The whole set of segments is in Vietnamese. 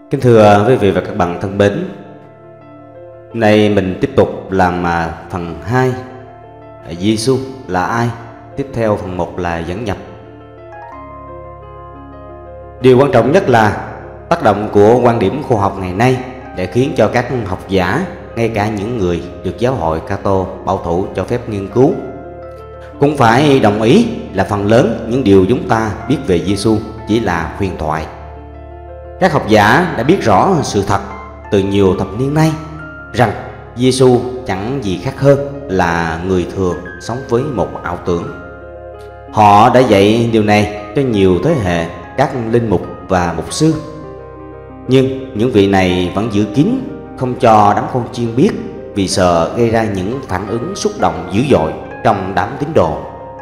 Kính thưa quý vị và các bạn thân mến, hôm nay mình tiếp tục làm phần 2 Giêsu là ai. Tiếp theo phần 1 là dẫn nhập. Điều quan trọng nhất là tác động của quan điểm khoa học ngày nay để khiến cho các học giả, ngay cả những người được giáo hội Kitô bảo thủ cho phép nghiên cứu, cũng phải đồng ý là phần lớn những điều chúng ta biết về Giêsu chỉ là huyền thoại. Các học giả đã biết rõ sự thật từ nhiều thập niên nay rằng Giêsu chẳng gì khác hơn là người thường sống với một ảo tưởng. Họ đã dạy điều này cho nhiều thế hệ các linh mục và mục sư, nhưng những vị này vẫn giữ kín, không cho đám con chiên biết, vì sợ gây ra những phản ứng xúc động dữ dội trong đám tín đồ.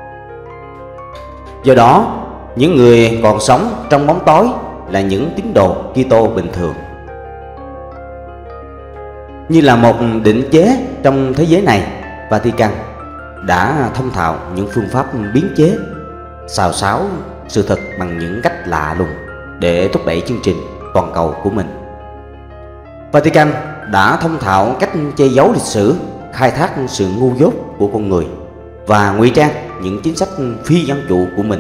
Do đó, những người còn sống trong bóng tối là những tín đồ Kitô bình thường. Như là một định chế trong thế giới này, Vatican đã thông thạo những phương pháp biến chế, xào xáo sự thật bằng những cách lạ lùng để thúc đẩy chương trình toàn cầu của mình. Vatican đã thông thạo cách che giấu lịch sử, khai thác sự ngu dốt của con người và ngụy trang những chính sách phi dân chủ của mình.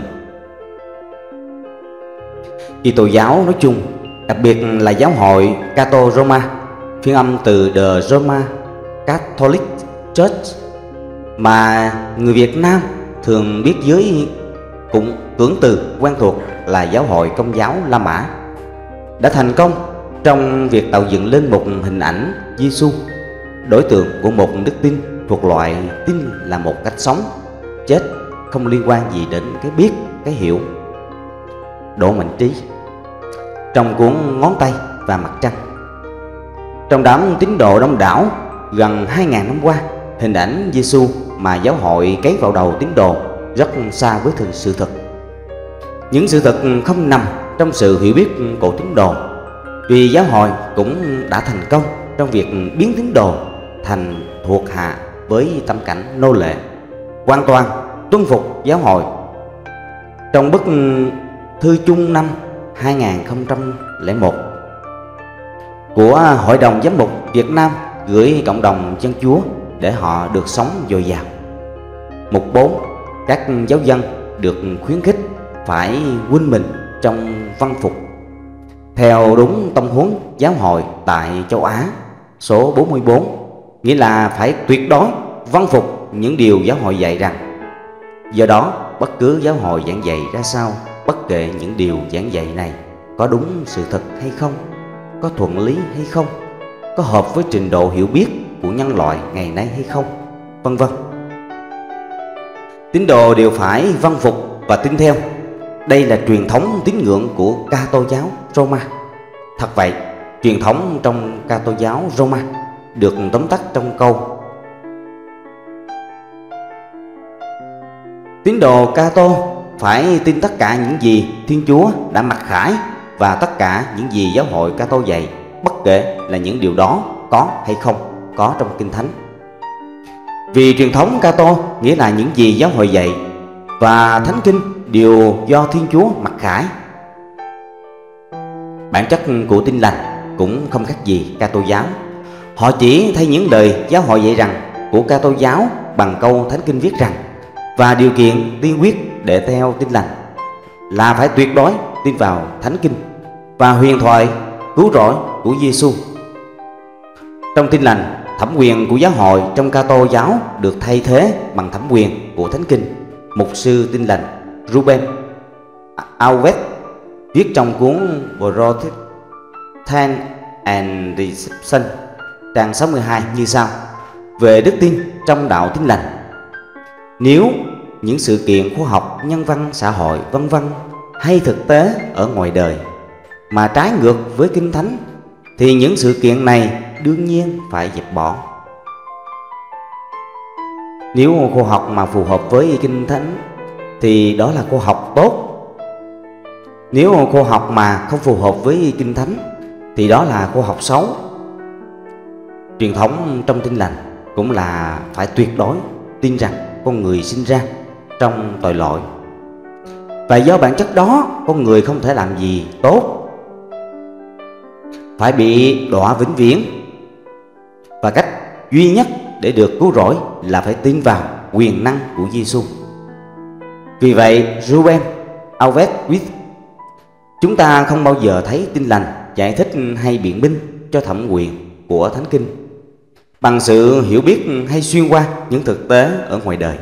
Kitô giáo nói chung, đặc biệt là giáo hội Cato Roma, phiên âm từ The Roman Catholic Church mà người Việt Nam thường biết dưới cũng cưỡng từ quen thuộc là giáo hội Công giáo La Mã, đã thành công trong việc tạo dựng lên một hình ảnh Giêsu, đối tượng của một đức tin thuộc loại tin là một cách sống, chết không liên quan gì đến cái biết, cái hiểu. Đỗ Mạnh Trí trong cuốn Ngón tay và Mặt trăng. Trong đám tín đồ đông đảo gần 2.000 năm qua, hình ảnh Giêsu mà giáo hội cấy vào đầu tín đồ rất xa với sự thật. Những sự thật không nằm trong sự hiểu biết của tín đồ, vì giáo hội cũng đã thành công trong việc biến tín đồ thành thuộc hạ với tâm cảnh nô lệ, hoàn toàn tuân phục giáo hội. Trong bức thư chung năm 2001 của Hội đồng Giám mục Việt Nam gửi cộng đồng dân Chúa để họ được sống dồi dào, mục 4, các giáo dân được khuyến khích phải quên mình trong văn phục theo đúng tông huấn giáo hội tại châu Á số 44, nghĩa là phải tuyệt đối văn phục những điều giáo hội dạy rằng. Do đó, bất cứ giáo hội giảng dạy ra sao, bất kể những điều giảng dạy này có đúng sự thật hay không, có thuận lý hay không, có hợp với trình độ hiểu biết của nhân loại ngày nay hay không, vân vân, tín đồ đều phải vâng phục và tin theo. Đây là truyền thống tín ngưỡng của Kitô giáo Roma. Thật vậy, truyền thống trong Kitô giáo Roma được tóm tắt trong câu: tín đồ Kitô phải tin tất cả những gì Thiên Chúa đã mặc khải và tất cả những gì giáo hội Kitô dạy, bất kể là những điều đó có hay không có trong Kinh Thánh. Vì truyền thống Kitô nghĩa là những gì giáo hội dạy và Thánh Kinh đều do Thiên Chúa mặc khải. Bản chất của Tin Lành cũng không khác gì Kitô giáo. Họ chỉ thay những lời giáo hội dạy rằng của Kitô giáo bằng câu Thánh Kinh viết rằng, và điều kiện tiên quyết để theo Tin Lành là phải tuyệt đối tin vào Thánh Kinh và huyền thoại cứu rỗi của Giêsu. Trong Tin Lành, thẩm quyền của giáo hội trong Kitô giáo được thay thế bằng thẩm quyền của Thánh Kinh. Mục sư Tin Lành reup viết trong cuốn Protestant and Reception trang 62 như sau về đức tin trong đạo Tin Lành: nếu những sự kiện khoa học, nhân văn, xã hội, vân vân hay thực tế ở ngoài đời mà trái ngược với Kinh Thánh, thì những sự kiện này đương nhiên phải dẹp bỏ. Nếu khoa học mà phù hợp với Kinh Thánh thì đó là khoa học tốt. Nếu khoa học mà không phù hợp với Kinh Thánh thì đó là khoa học xấu. Truyền thống trong Tin Lành cũng là phải tuyệt đối tin rằng con người sinh ra trong tội lỗi, và do bản chất đó con người không thể làm gì tốt. phải bị đọa vĩnh viễn. Và cách duy nhất để được cứu rỗi là phải tin vào quyền năng của Giêsu. Vì vậy, reup avec with, chúng ta không bao giờ thấy Tin Lành giải thích hay biện minh cho thẩm quyền của Thánh Kinh bằng sự hiểu biết hay xuyên qua những thực tế ở ngoài đời.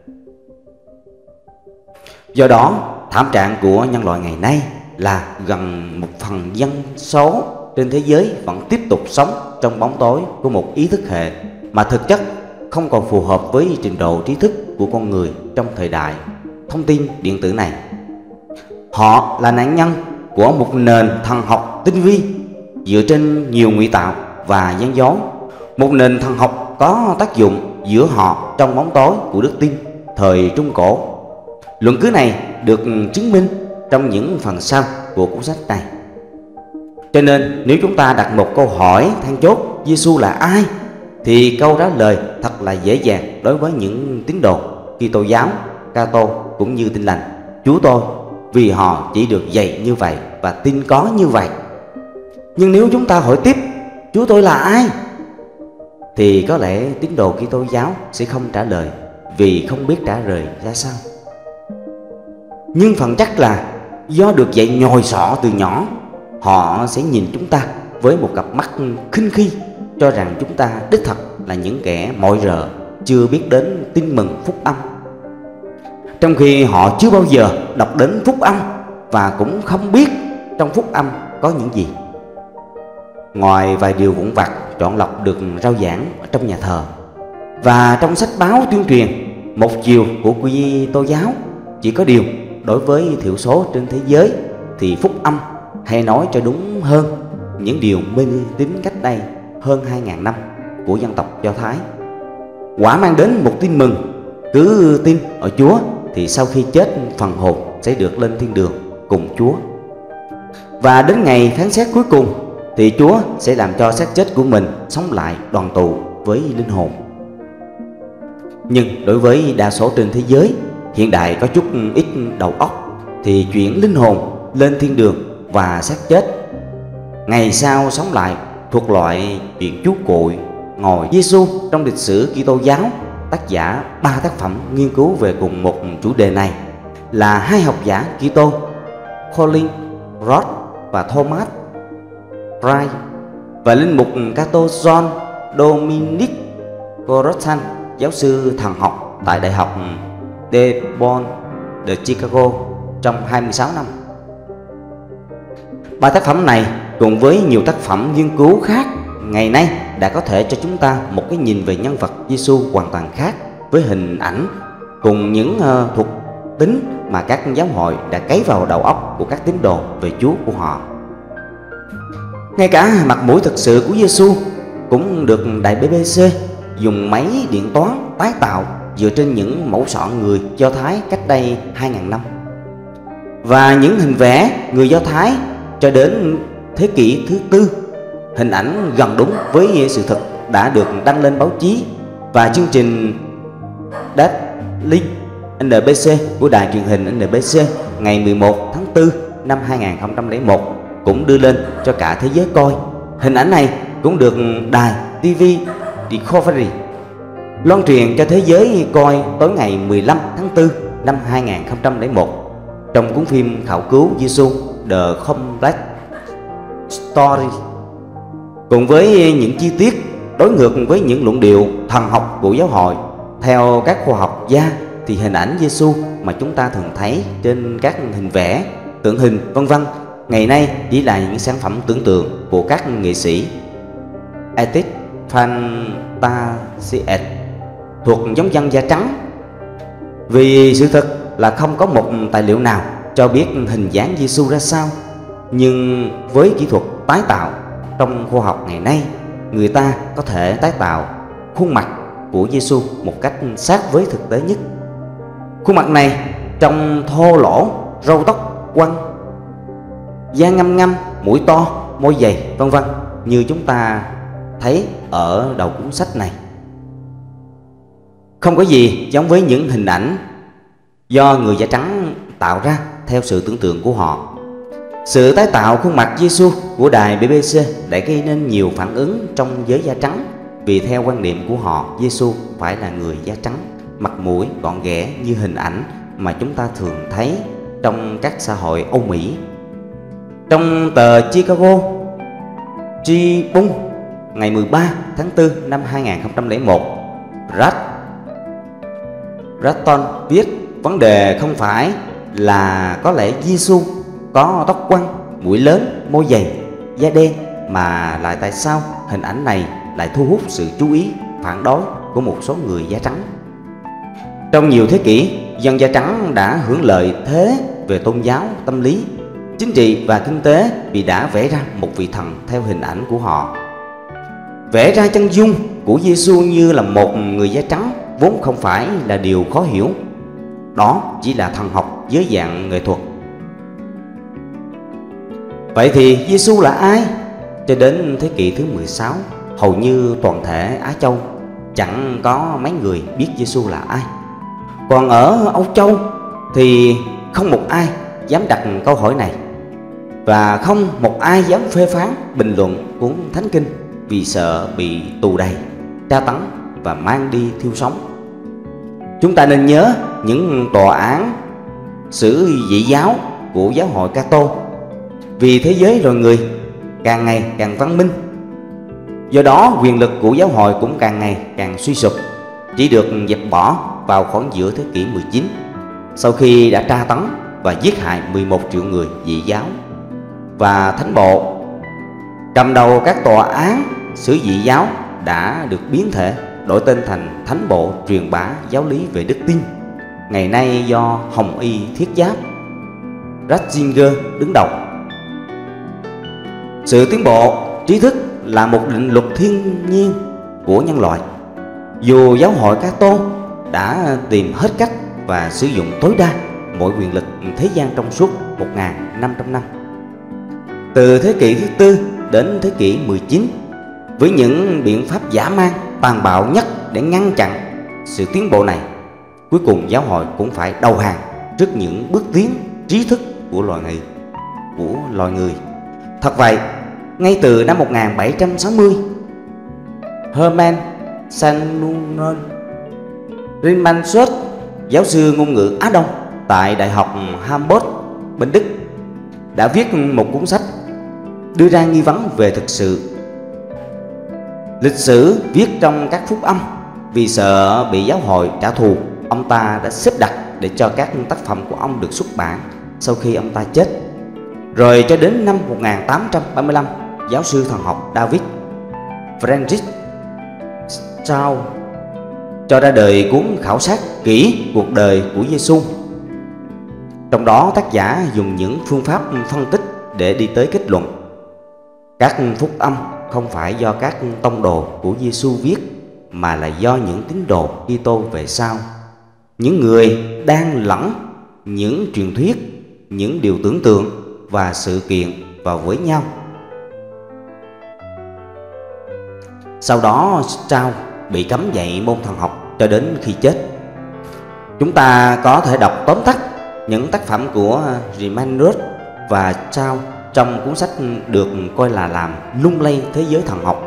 Do đó, thảm trạng của nhân loại ngày nay là gần 1/10 dân số trên thế giới vẫn tiếp tục sống trong bóng tối của một ý thức hệ mà thực chất không còn phù hợp với trình độ trí thức của con người trong thời đại thông tin điện tử này. Họ là nạn nhân của một nền thần học tinh vi dựa trên nhiều ngụy tạo và gian dối, một nền thần học có tác dụng giữa họ trong bóng tối của đức tin thời Trung Cổ. Luận cứ này được chứng minh trong những phần sau của cuốn sách này. Cho nên nếu chúng ta đặt một câu hỏi then chốt Giêsu là ai, thì câu trả lời thật là dễ dàng đối với những tín đồ Kitô giáo, Cato cũng như Tin Lành: Chúa tôi, vì họ chỉ được dạy như vậy và tin có như vậy. Nhưng nếu chúng ta hỏi tiếp Chúa tôi là ai, thì có lẽ tín đồ Kitô giáo sẽ không trả lời, vì không biết trả lời ra sao. Nhưng phần chắc là do được dạy nhồi sọ từ nhỏ, họ sẽ nhìn chúng ta với một cặp mắt khinh khi, cho rằng chúng ta đích thật là những kẻ mọi rợ chưa biết đến tin mừng phúc âm, trong khi họ chưa bao giờ đọc đến phúc âm và cũng không biết trong phúc âm có những gì, ngoài vài điều vụn vặt chọn lọc được rao giảng ở trong nhà thờ và trong sách báo tuyên truyền một chiều của Kitô giáo. Chỉ có điều, đối với thiểu số trên thế giới thì phúc âm, hay nói cho đúng hơn, những điều mê tín cách đây hơn 2.000 năm của dân tộc Do Thái, quả mang đến một tin mừng: cứ tin ở Chúa thì sau khi chết phần hồn sẽ được lên thiên đường cùng Chúa, và đến ngày phán xét cuối cùng thì Chúa sẽ làm cho xác chết của mình sống lại đoàn tụ với linh hồn. Nhưng đối với đa số trên thế giới hiện đại có chút ít đầu óc thì chuyện linh hồn lên thiên đường và xác chết ngày sau sống lại thuộc loại chuyện chú cuội ngồi. Giêsu trong lịch sử Kitô giáo, tác giả 3 tác phẩm nghiên cứu về cùng một chủ đề này là hai học giả Kitô Colin Roth và Thomas Wright, và linh mục Cato John Dominic Corotan, giáo sư thần học tại Đại học DePaul de Chicago trong 26 năm. 3 tác phẩm này cùng với nhiều tác phẩm nghiên cứu khác ngày nay đã có thể cho chúng ta một cái nhìn về nhân vật Giêsu hoàn toàn khác, với hình ảnh cùng những thuộc tính mà các giáo hội đã cấy vào đầu óc của các tín đồ về Chúa của họ. Ngay cả mặt mũi thực sự của Giêsu cũng được đài BBC dùng máy điện toán tái tạo dựa trên những mẫu sọ người Do Thái cách đây 2.000 năm. Và những hình vẽ người Do Thái cho đến thế kỷ thứ 4, hình ảnh gần đúng với sự thật đã được đăng lên báo chí, và chương trình Link NBC của đài truyền hình NBC ngày 11 tháng 4 năm 2001 cũng đưa lên cho cả thế giới coi. Hình ảnh này cũng được đài TV Discovery loan truyền cho thế giới coi tối ngày 15 tháng 4 năm 2001 trong cuốn phim khảo cứu Giêsu The Complex Story, cùng với những chi tiết đối ngược với những luận điệu thần học của giáo hội. Theo các khoa học gia thì hình ảnh Giêsu mà chúng ta thường thấy trên các hình vẽ, tượng hình vân vân ngày nay chỉ là những sản phẩm tưởng tượng của các nghệ sĩ artist fantasy thuộc giống dân da trắng. Vì sự thật là không có một tài liệu nào cho biết hình dáng Giêsu ra sao, nhưng với kỹ thuật tái tạo trong khoa học ngày nay, người ta có thể tái tạo khuôn mặt của Giêsu một cách sát với thực tế nhất. Khuôn mặt này trông thô lỗ, râu tóc quăn, da ngăm ngăm, mũi to, môi dày vân vân như chúng ta thấy ở đầu cuốn sách này. Không có gì giống với những hình ảnh do người da trắng tạo ra theo sự tưởng tượng của họ. Sự tái tạo khuôn mặt Giêsu của đài BBC đã gây nên nhiều phản ứng trong giới da trắng, vì theo quan niệm của họ, Giêsu phải là người da trắng, mặt mũi gọn ghẽ như hình ảnh mà chúng ta thường thấy trong các xã hội Âu Mỹ. Trong tờ Chicago Tribune ngày 13 tháng 4 năm 2001, Ratton viết vấn đề không phải là có lẽ Giêsu có tóc quăn, mũi lớn, môi dày, da đen, mà lại tại sao hình ảnh này lại thu hút sự chú ý phản đối của một số người da trắng. Trong nhiều thế kỷ, dân da trắng đã hưởng lợi thế về tôn giáo, tâm lý, chính trị và kinh tế vì đã vẽ ra một vị thần theo hình ảnh của họ. Vẽ ra chân dung của Giêsu như là một người da trắng vốn không phải là điều khó hiểu. Đó chỉ là thần học dưới dạng nghệ thuật. Vậy thì Giêsu là ai? Cho đến thế kỷ thứ 16, hầu như toàn thể Á Châu chẳng có mấy người biết Giêsu là ai. Còn ở Âu Châu thì không một ai dám đặt câu hỏi này, và không một ai dám phê phán bình luận cuốn Thánh Kinh vì sợ bị tù đày, tra tấn và mang đi thiêu sống. Chúng ta nên nhớ những tòa án xử dị giáo của giáo hội Kitô, vì thế giới loài người càng ngày càng văn minh. Do đó quyền lực của giáo hội cũng càng ngày càng suy sụp, chỉ được dẹp bỏ vào khoảng giữa thế kỷ 19, sau khi đã tra tấn và giết hại 11 triệu người dị giáo. Và thánh bộ cầm đầu các tòa án xử dị giáo đã được biến thể, đổi tên thành Thánh bộ truyền bá giáo lý về đức tin, ngày nay do Hồng Y Thiết Giáp Ratzinger đứng đầu. Sự tiến bộ trí thức là một định luật thiên nhiên của nhân loại. Dù giáo hội Kitô đã tìm hết cách và sử dụng tối đa mọi quyền lực thế gian trong suốt 1.500 năm, từ thế kỷ thứ tư đến thế kỷ 19, với những biện pháp dã man tàn bạo nhất để ngăn chặn sự tiến bộ này, cuối cùng giáo hội cũng phải đầu hàng trước những bước tiến trí thức của loài người. Thật vậy, ngay từ năm 1760, Hermann Samuel Riemann-Schulz, giáo sư ngôn ngữ Á Đông tại Đại học Hamburg bên Đức, đã viết một cuốn sách đưa ra nghi vấn về thực sự. Lịch sử viết trong các phúc âm. Vì sợ bị giáo hội trả thù, ông ta đã xếp đặt để cho các tác phẩm của ông được xuất bản sau khi ông ta chết. Rồi cho đến năm 1835, giáo sư thần học David Friedrich Strauss cho ra đời cuốn khảo sát kỹ cuộc đời của Giêsu. Trong đó tác giả dùng những phương pháp phân tích để đi tới kết luận các phúc âm không phải do các tông đồ của Giêsu viết, mà là do những tín đồ Kitô về sau, những người đang lẫn những truyền thuyết, những điều tưởng tượng và sự kiện vào với nhau. Sau đó Strauss bị cấm dạy môn thần học cho đến khi chết. Chúng ta có thể đọc tóm tắt những tác phẩm của Riemann-Schulz và Strauss trong cuốn sách được coi là làm lung lay thế giới thần học.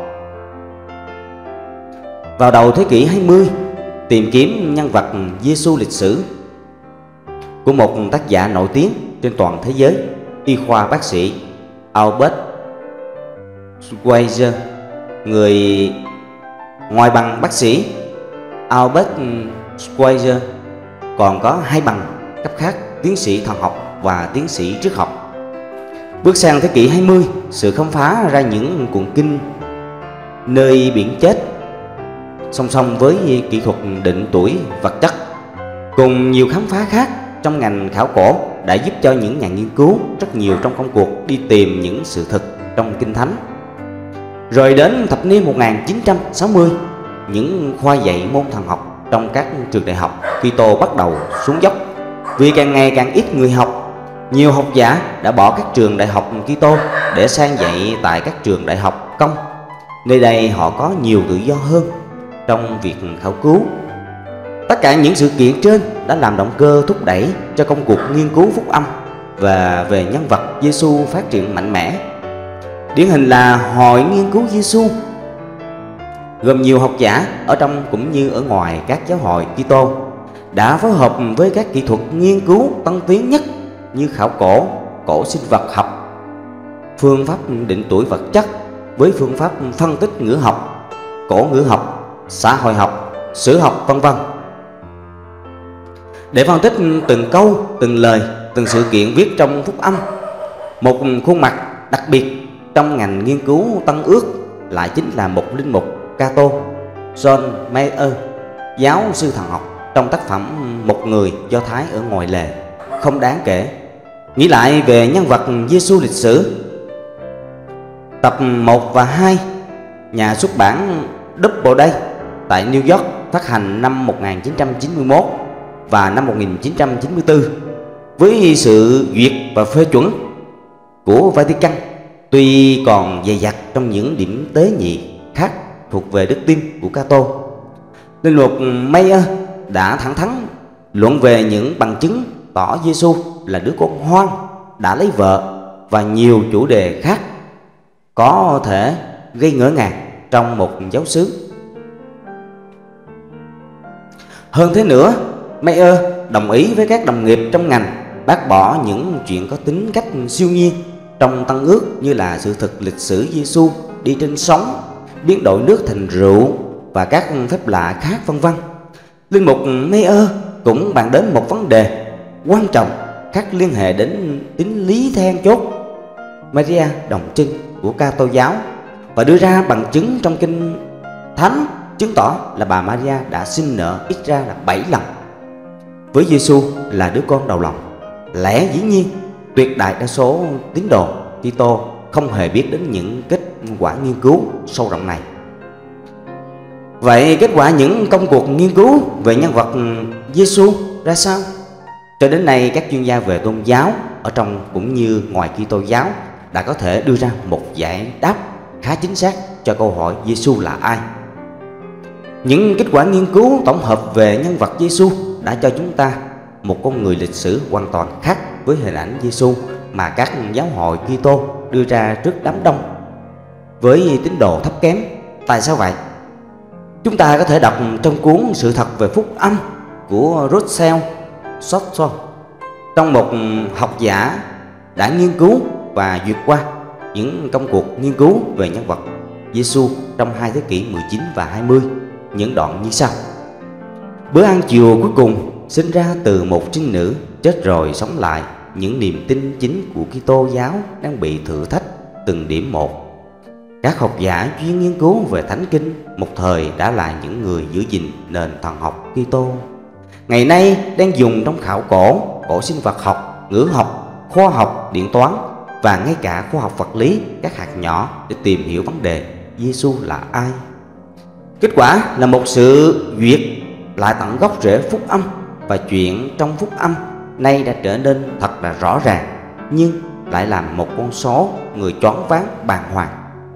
Vào đầu thế kỷ 20, tìm kiếm nhân vật Giêsu lịch sử của một tác giả nổi tiếng trên toàn thế giới, y khoa bác sĩ Albert Schweitzer. Người ngoài bằng bác sĩ, Albert Schweitzer còn có 2 bằng cấp khác, tiến sĩ thần học và tiến sĩ triết học. Bước sang thế kỷ 20, sự khám phá ra những cuộn kinh nơi biển chết, song song với kỹ thuật định tuổi vật chất cùng nhiều khám phá khác trong ngành khảo cổ đã giúp cho những nhà nghiên cứu rất nhiều trong công cuộc đi tìm những sự thật trong Kinh Thánh. Rồi đến thập niên 1960, những khoa dạy môn thần học trong các trường đại học Kitô bắt đầu xuống dốc, vì càng ngày càng ít người học. Nhiều học giả đã bỏ các trường đại học Kitô để sang dạy tại các trường đại học công. Nơi đây họ có nhiều tự do hơn trong việc khảo cứu. Tất cả những sự kiện trên đã làm động cơ thúc đẩy cho công cuộc nghiên cứu phúc âm và về nhân vật Giêsu phát triển mạnh mẽ. Điển hình là Hội Nghiên cứu Giêsu, gồm nhiều học giả ở trong cũng như ở ngoài các giáo hội Kitô, đã phối hợp với các kỹ thuật nghiên cứu tân tiến nhất như khảo cổ, cổ sinh vật học, phương pháp định tuổi vật chất với phương pháp phân tích ngữ học, cổ ngữ học, xã hội học, sử học, vân vân. Để phân tích từng câu, từng lời, từng sự kiện viết trong phúc âm, một khuôn mặt đặc biệt trong ngành nghiên cứu Tân Ước lại chính là một linh mục Cato John Mayer, giáo sư thần học, trong tác phẩm Một người Do Thái ở ngoài lề, không đáng kể. Nghĩ lại về nhân vật Giêsu lịch sử, tập 1 và 2, nhà xuất bản Doubleday tại New York phát hành năm 1991 và năm 1994 với sự duyệt và phê chuẩn của Vatican, tuy còn dày dặt trong những điểm tế nhị khác thuộc về đức tin của Cato. Linh mục Mayer đã thẳng thắn luận về những bằng chứng tỏ Giêsu là đứa con hoang, đã lấy vợ và nhiều chủ đề khác có thể gây ngỡ ngàng trong một giáo xứ. Hơn thế nữa, Mayer đồng ý với các đồng nghiệp trong ngành bác bỏ những chuyện có tính cách siêu nhiên trong Tân Ước như là sự thực lịch sử Giêsu đi trên sóng, biến đổi nước thành rượu và các phép lạ khác vân vân. Linh mục Mayer cũng bàn đến một vấn đề quan trọng khác liên hệ đến tính lý then chốt Maria đồng trinh của Kitô giáo và đưa ra bằng chứng trong kinh thánh chứng tỏ là bà Maria đã sinh nở ít ra là 7 lần. Với Giêsu là đứa con đầu lòng, lẽ dĩ nhiên tuyệt đại đa số tín đồ Kitô không hề biết đến những kết quả nghiên cứu sâu rộng này. Vậy kết quả những công cuộc nghiên cứu về nhân vật Giêsu ra sao? Cho đến nay, các chuyên gia về tôn giáo ở trong cũng như ngoài Kitô giáo đã có thể đưa ra một giải đáp khá chính xác cho câu hỏi Giêsu là ai. Những kết quả nghiên cứu tổng hợp về nhân vật Giêsu đã cho chúng ta một con người lịch sử hoàn toàn khác với hình ảnh Giêsu mà các giáo hội Kitô đưa ra trước đám đông với tín đồ thấp kém. Tại sao vậy? Chúng ta có thể đọc trong cuốn Sự thật về phúc âm của Shorto, trong một học giả đã nghiên cứu và duyệt qua những công cuộc nghiên cứu về nhân vật Giêsu trong 2 thế kỷ 19 và 20, những đoạn như sau. Bữa ăn chiều cuối cùng sinh ra từ một trinh nữ chết rồi sống lại. Những niềm tin chính của Kitô giáo đang bị thử thách từng điểm một. Các học giả chuyên nghiên cứu về Thánh Kinh một thời đã là những người giữ gìn nền thần học Kitô. Ngày nay đang dùng trong khảo cổ, cổ sinh vật học, ngữ học, khoa học, điện toán và ngay cả khoa học vật lý các hạt nhỏ để tìm hiểu vấn đề Giêsu là ai. Kết quả là một sự duyệt lại tận gốc rễ phúc âm, và chuyện trong phúc âm nay đã trở nên thật là rõ ràng, nhưng lại làm một con số người choáng váng bàng hoàng.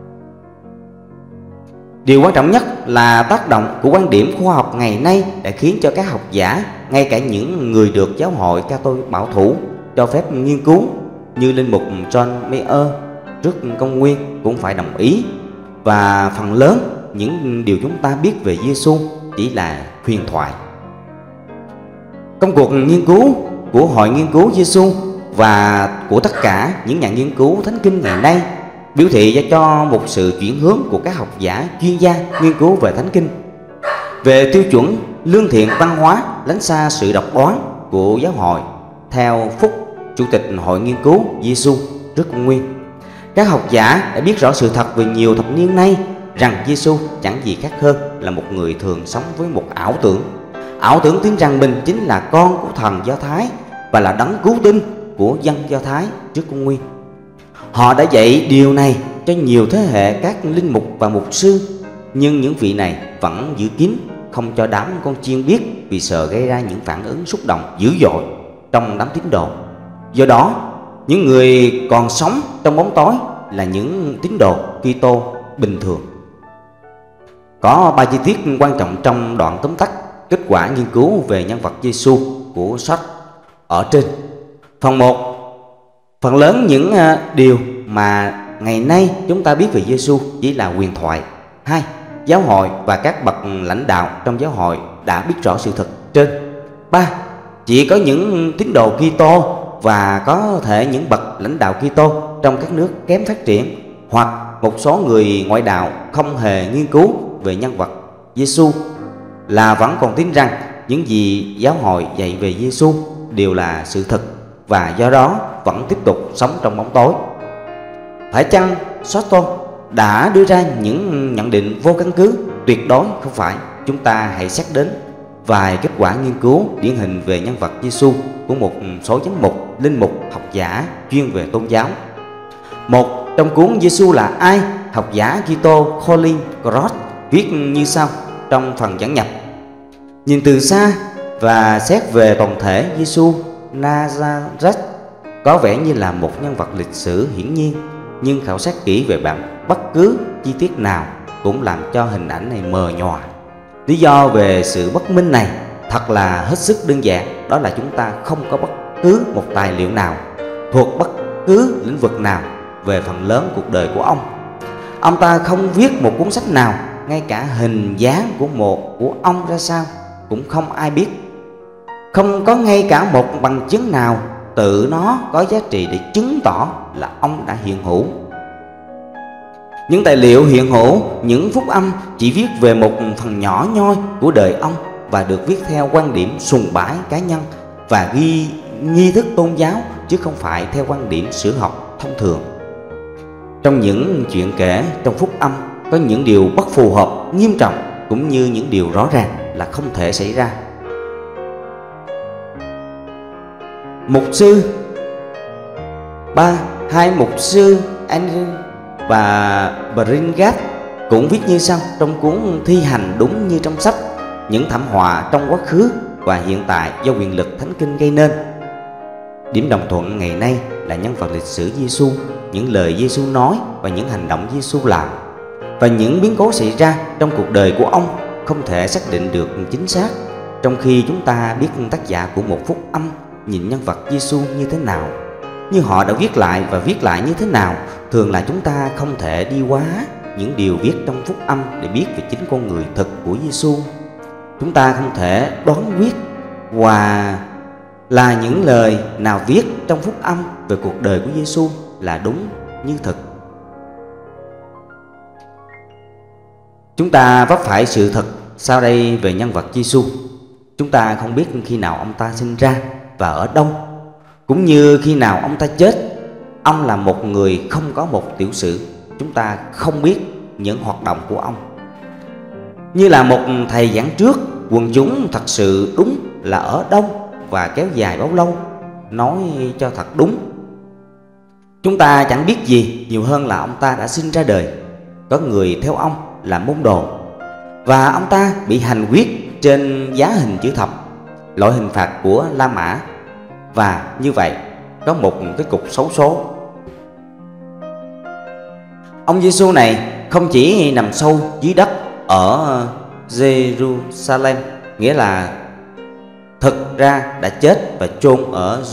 Điều quan trọng nhất là tác động của quan điểm khoa học ngày nay đã khiến cho các học giả, ngay cả những người được giáo hội Kitô bảo thủ cho phép nghiên cứu như linh mục John Mayer trước công nguyên cũng phải đồng ý, và phần lớn những điều chúng ta biết về Giêsu chỉ là huyền thoại. Công cuộc nghiên cứu của Hội Nghiên cứu Giêsu và của tất cả những nhà nghiên cứu Thánh Kinh ngày nay biểu thị cho một sự chuyển hướng của các học giả chuyên gia nghiên cứu về Thánh Kinh về tiêu chuẩn lương thiện văn hóa, lánh xa sự độc đoán của giáo hội. Theo Phúc, chủ tịch Hội Nghiên cứu Giêsu trước công nguyên, các học giả đã biết rõ sự thật về nhiều thập niên nay rằng Giêsu chẳng gì khác hơn là một người thường sống với một ảo tưởng tin rằng mình chính là con của thần Do Thái và là đấng cứu tinh của dân Do Thái trước công nguyên. Họ đã dạy điều này cho nhiều thế hệ các linh mục và mục sư, nhưng những vị này vẫn giữ kín, không cho đám con chiên biết vì sợ gây ra những phản ứng xúc động dữ dội trong đám tín đồ. Do đó, những người còn sống trong bóng tối là những tín đồ Kitô bình thường. Có 3 chi tiết quan trọng trong đoạn tóm tắt kết quả nghiên cứu về nhân vật Giêsu của Shorto ở trên. Phần 1, Phần lớn những điều mà ngày nay chúng ta biết về Giêsu chỉ là huyền thoại. 2. Giáo hội và các bậc lãnh đạo trong giáo hội đã biết rõ sự thật trên. 3. Chỉ có những tín đồ Kitô và có thể những bậc lãnh đạo Kitô trong các nước kém phát triển, hoặc một số người ngoại đạo không hề nghiên cứu về nhân vật Giêsu là vẫn còn tin rằng những gì giáo hội dạy về Giêsu đều là sự thật, và do đó vẫn tiếp tục sống trong bóng tối. Phải chăng Shorto đã đưa ra những nhận định vô căn cứ? Tuyệt đối không phải. Chúng ta hãy xét đến vài kết quả nghiên cứu điển hình về nhân vật Giêsu của một số giám mục, linh mục, học giả chuyên về tôn giáo. Một, trong cuốn Giêsu là ai, học giả Kitô Colin Cross viết như sau trong phần dẫn nhập: nhìn từ xa và xét về toàn thể, Giêsu Nazareth có vẻ như là một nhân vật lịch sử hiển nhiên, nhưng khảo sát kỹ về bất cứ chi tiết nào cũng làm cho hình ảnh này mờ nhòa. Lý do về sự bất minh này thật là hết sức đơn giản, đó là chúng ta không có bất cứ một tài liệu nào thuộc bất cứ lĩnh vực nào về phần lớn cuộc đời của ông. Ông ta không viết một cuốn sách nào, ngay cả hình dáng của ông ra sao cũng không ai biết. Không có ngay cả một bằng chứng nào tự nó có giá trị để chứng tỏ là ông đã hiện hữu. Những tài liệu hiện hữu, những phúc âm chỉ viết về một phần nhỏ nhoi của đời ông và được viết theo quan điểm sùng bái cá nhân và nghi thức tôn giáo, chứ không phải theo quan điểm sử học thông thường. Trong những chuyện kể trong phúc âm có những điều bất phù hợp nghiêm trọng, cũng như những điều rõ ràng là không thể xảy ra. Mục sư 3. Hai mục sư Andrew và Bringat cũng viết như sau trong cuốn Thi hành đúng như trong sách: những thảm họa trong quá khứ và hiện tại do quyền lực thánh kinh gây nên. Điểm đồng thuận ngày nay là nhân vật lịch sử Giêsu, những lời Giêsu nói và những hành động Giêsu làm, và những biến cố xảy ra trong cuộc đời của ông không thể xác định được chính xác. Trong khi chúng ta biết tác giả của một phúc âm nhìn nhân vật Giêsu như thế nào, như họ đã viết lại và viết lại như thế nào, thường là chúng ta không thể đi quá những điều viết trong phúc âm để biết về chính con người thực của Giêsu. Chúng ta không thể đoán quyết và là những lời nào viết trong phúc âm về cuộc đời của Giêsu là đúng như thực. Chúng ta vấp phải sự thật sau đây về nhân vật Giêsu. Chúng ta không biết khi nào ông ta sinh ra và ở đâu, cũng như khi nào ông ta chết. Ông là một người không có một tiểu sử. Chúng ta không biết những hoạt động của ông. Như là một thầy giảng trước, quần chúng thật sự đúng là ở đâu và kéo dài bao lâu, nói cho thật đúng. Chúng ta chẳng biết gì nhiều hơn là ông ta đã sinh ra đời, có người theo ông là môn đồ, và ông ta bị hành quyết trên giá hình chữ thập, loại hình phạt của La Mã. Và như vậy có một cái cục xấu số. Ông Giêsu này không chỉ nằm sâu dưới đất ở Jerusalem, nghĩa là thực ra đã chết và chôn ở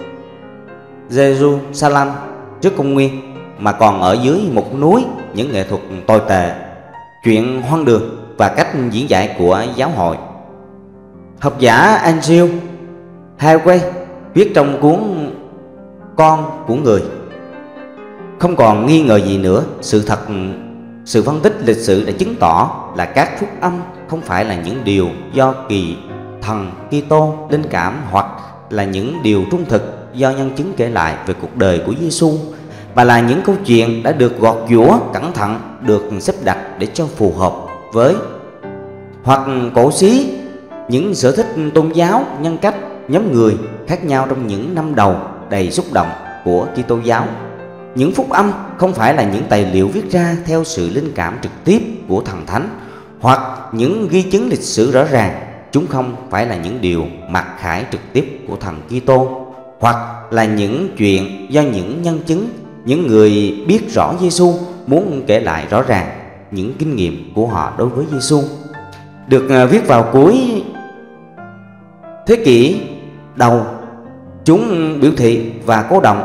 Jerusalem trước công nguyên, mà còn ở dưới một núi những nghệ thuật tồi tệ, chuyện hoang đường và cách diễn giải của giáo hội. Học giả Andrew Hiệp viết trong cuốn Con của Người: không còn nghi ngờ gì nữa, sự phân tích lịch sử đã chứng tỏ là các phúc âm không phải là những điều do kỳ thần Kitô linh cảm, hoặc là những điều trung thực do nhân chứng kể lại về cuộc đời của Giêsu, mà là những câu chuyện đã được gọt giũa cẩn thận, được xếp đặt để cho phù hợp với hoặc cổ xí những sở thích tôn giáo, nhân cách, nhóm người khác nhau trong những năm đầu đầy xúc động của Kitô giáo. Những phúc âm không phải là những tài liệu viết ra theo sự linh cảm trực tiếp của thần thánh, hoặc những ghi chứng lịch sử rõ ràng. Chúng không phải là những điều mặc khải trực tiếp của thần Kitô, hoặc là những chuyện do những nhân chứng, những người biết rõ Giêsu muốn kể lại rõ ràng những kinh nghiệm của họ đối với Giêsu. Được viết vào cuối thế kỷ đầu, chúng biểu thị và cố động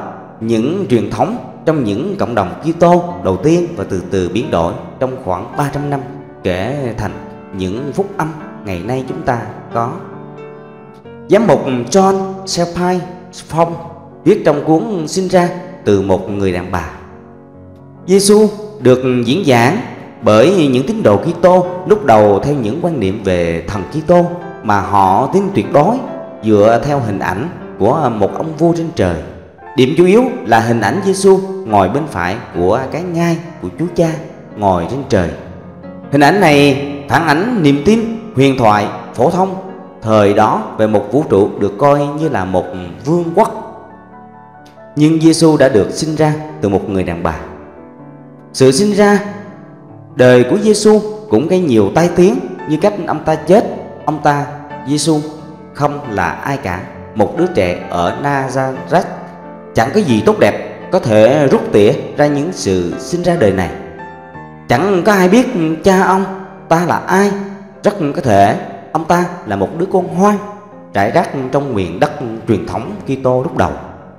những truyền thống trong những cộng đồng Kitô đầu tiên và từ từ biến đổi trong khoảng 300 năm kể thành những phúc âm ngày nay chúng ta có. Giám mục John Selby Phong viết trong cuốn Sinh ra từ một người đàn bà: Giêsu được diễn giảng bởi những tín đồ Kitô lúc đầu theo những quan niệm về thần Kitô mà họ tin tuyệt đối dựa theo hình ảnh của một ông vua trên trời. Điểm chủ yếu là hình ảnh Giêsu ngồi bên phải của cái ngai của Chúa Cha ngồi trên trời. Hình ảnh này phản ánh niềm tin huyền thoại phổ thông thời đó về một vũ trụ được coi như là một vương quốc. Nhưng Giêsu đã được sinh ra từ một người đàn bà. Sự sinh ra đời của Giêsu cũng gây nhiều tai tiếng, như cách ông ta chết. Ông ta, Giêsu, không là ai cả, một đứa trẻ ở Nazareth, chẳng có gì tốt đẹp có thể rút tỉa ra những sự sinh ra đời này. Chẳng có ai biết cha ông ta là ai. Rất có thể ông ta là một đứa con hoang trải rác trong miền đất truyền thống Kitô lúc đầu.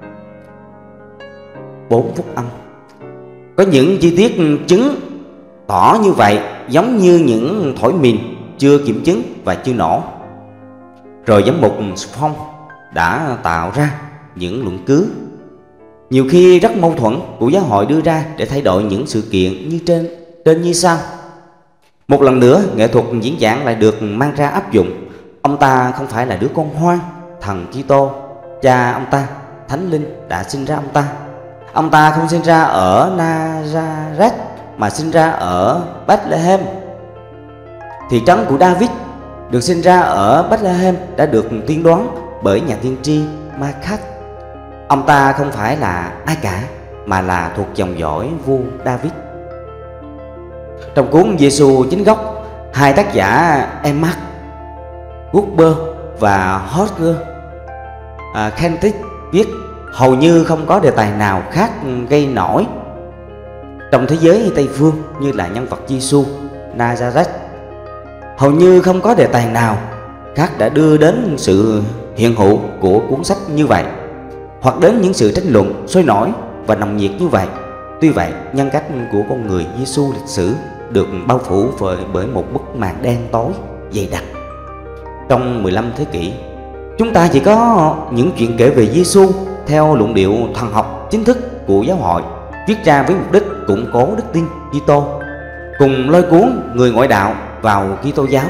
4 phúc âm có những chi tiết chứng tỏ như vậy, giống như những thỏi mìn chưa kiểm chứng và chưa nổ. Rồi giám mục Phong đã tạo ra những luận cứ, nhiều khi rất mâu thuẫn, của giáo hội đưa ra để thay đổi những sự kiện như trên như sau. Một lần nữa, nghệ thuật diễn giảng lại được mang ra áp dụng. Ông ta không phải là đứa con hoang, thần Kitô, cha ông ta, Thánh Linh đã sinh ra ông ta. Ông ta không sinh ra ở Nazareth mà sinh ra ở Bethlehem. Thị trấn của David được sinh ra ở Bethlehem đã được tiên đoán bởi nhà tiên tri Micah. Ông ta không phải là ai cả mà là thuộc dòng dõi vua David. Trong cuốn Giêsu chính gốc, hai tác giả Emmac Cooper và Hodger Kentic viết hầu như không có đề tài nào khác gây nổi trong thế giới Tây phương như là nhân vật Giêsu Nazareth. Hầu như không có đề tài nào khác đã đưa đến sự hiện hữu của cuốn sách như vậy, hoặc đến những sự tranh luận sôi nổi và nồng nhiệt như vậy. Tuy vậy, nhân cách của con người Giêsu lịch sử được bao phủ bởi một bức màn đen tối dày đặc. Trong 15 thế kỷ, chúng ta chỉ có những chuyện kể về Giêsu theo luận điệu thần học chính thức của giáo hội, viết ra với mục đích củng cố đức tin Kitô, cùng lôi cuốn người ngoại đạo vào Kitô giáo.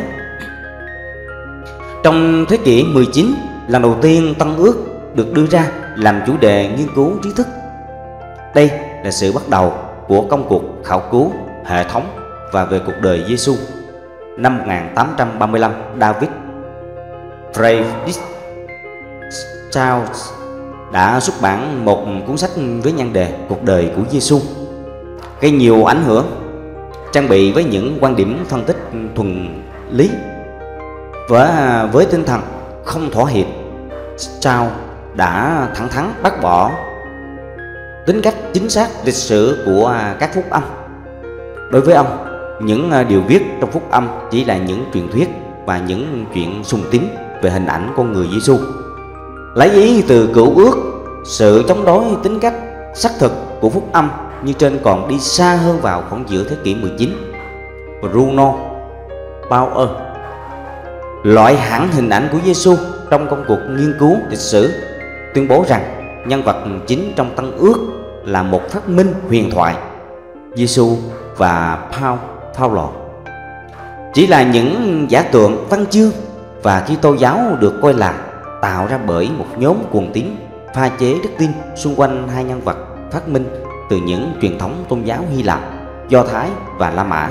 Trong thế kỷ 19, lần đầu tiên Tân Ước được đưa ra làm chủ đề nghiên cứu trí thức. Đây là sự bắt đầu của công cuộc khảo cứu hệ thống và về cuộc đời Giêsu. Năm 1835, David Friedrich Strauss đã xuất bản một cuốn sách với nhan đề Cuộc đời của Giêsu, gây nhiều ảnh hưởng, trang bị với những quan điểm phân tích thuần lý. Và với tinh thần không thỏa hiệp, Strauss đã thẳng thắn bác bỏ tính cách chính xác lịch sử của các phúc âm. Đối với ông, những điều viết trong phúc âm chỉ là những truyền thuyết và những chuyện sùng tín về hình ảnh con người Giêsu. Lấy ý từ Cựu Ước, sự chống đối tính cách xác thực của phúc âm như trên còn đi xa hơn vào khoảng giữa thế kỷ 19. Bruno Bauer loại hẳn hình ảnh của Giêsu trong công cuộc nghiên cứu lịch sử, tuyên bố rằng nhân vật chính trong Tân Ước là một phát minh huyền thoại. Giêsu và Phaolô chỉ là những giả tượng văn chương, và Kitô giáo được coi là tạo ra bởi một nhóm cuồng tín pha chế đức tin xung quanh hai nhân vật phát minh từ những truyền thống tôn giáo Hy Lạp, Do Thái và La Mã.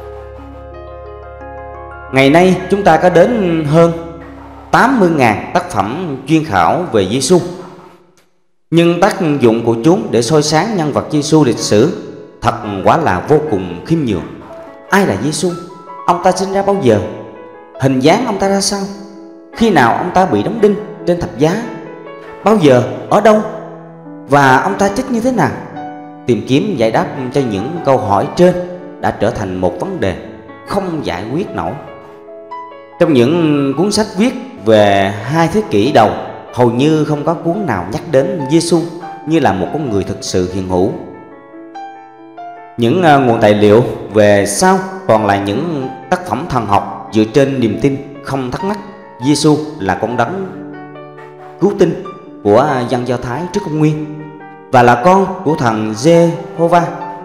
Ngày nay chúng ta có đến hơn 80.000 tác phẩm chuyên khảo về Giêsu, nhưng tác dụng của chúng để soi sáng nhân vật Giêsu lịch sử thật quả là vô cùng khiêm nhường. Ai là Giêsu? Ông ta sinh ra bao giờ? Hình dáng ông ta ra sao? Khi nào ông ta bị đóng đinh trên thập giá? Bao giờ? Ở đâu? Và ông ta chết như thế nào? Tìm kiếm giải đáp cho những câu hỏi trên đã trở thành một vấn đề không giải quyết nổi. Trong những cuốn sách viết về hai thế kỷ đầu, hầu như không có cuốn nào nhắc đến Giêsu như là một con người thực sự hiện hữu. Những nguồn tài liệu về sau còn là những tác phẩm thần học dựa trên niềm tin không thắc mắc Giêsu là con đấng cứu tinh của dân Do Thái trước công nguyên và là con của thần Giê-hô-va.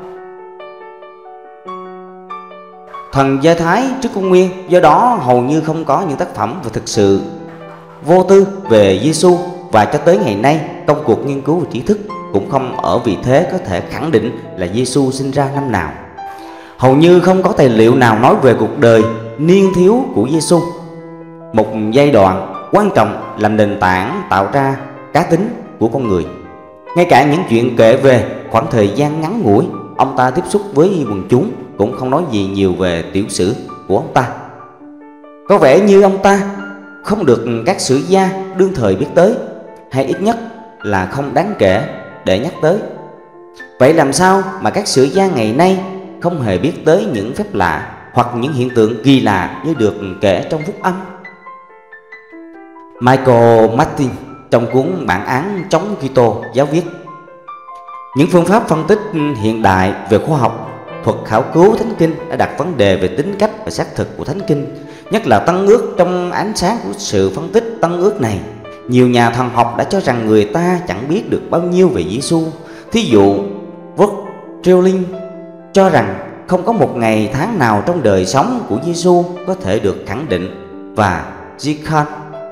Thần Do Thái trước công nguyên, do đó hầu như không có những tác phẩm và thực sự vô tư về Giêsu, và cho tới ngày nay công cuộc nghiên cứu và trí thức cũng không ở vị thế có thể khẳng định là Giêsu sinh ra năm nào. Hầu như không có tài liệu nào nói về cuộc đời niên thiếu của Giêsu, một giai đoạn quan trọng làm nền tảng tạo ra cá tính của con người. Ngay cả những chuyện kể về khoảng thời gian ngắn ngủi ông ta tiếp xúc với quần chúng cũng không nói gì nhiều về tiểu sử của ông ta. Có vẻ như ông ta không được các sử gia đương thời biết tới, hay ít nhất là không đáng kể để nhắc tới. Vậy làm sao mà các sử gia ngày nay không hề biết tới những phép lạ hoặc những hiện tượng kỳ lạ như được kể trong phúc âm? Michael Martin trong cuốn bản án chống Kitô giáo viết: những phương pháp phân tích hiện đại về khoa học thuật khảo cứu Thánh Kinh đã đặt vấn đề về tính cách và xác thực của Thánh Kinh, nhất là Tân Ước. Trong ánh sáng của sự phân tích Tân Ước này, nhiều nhà thần học đã cho rằng người ta chẳng biết được bao nhiêu về Giêsu. Thí dụ, Treuling cho rằng không có một ngày tháng nào trong đời sống của Giêsu có thể được khẳng định, và Zikan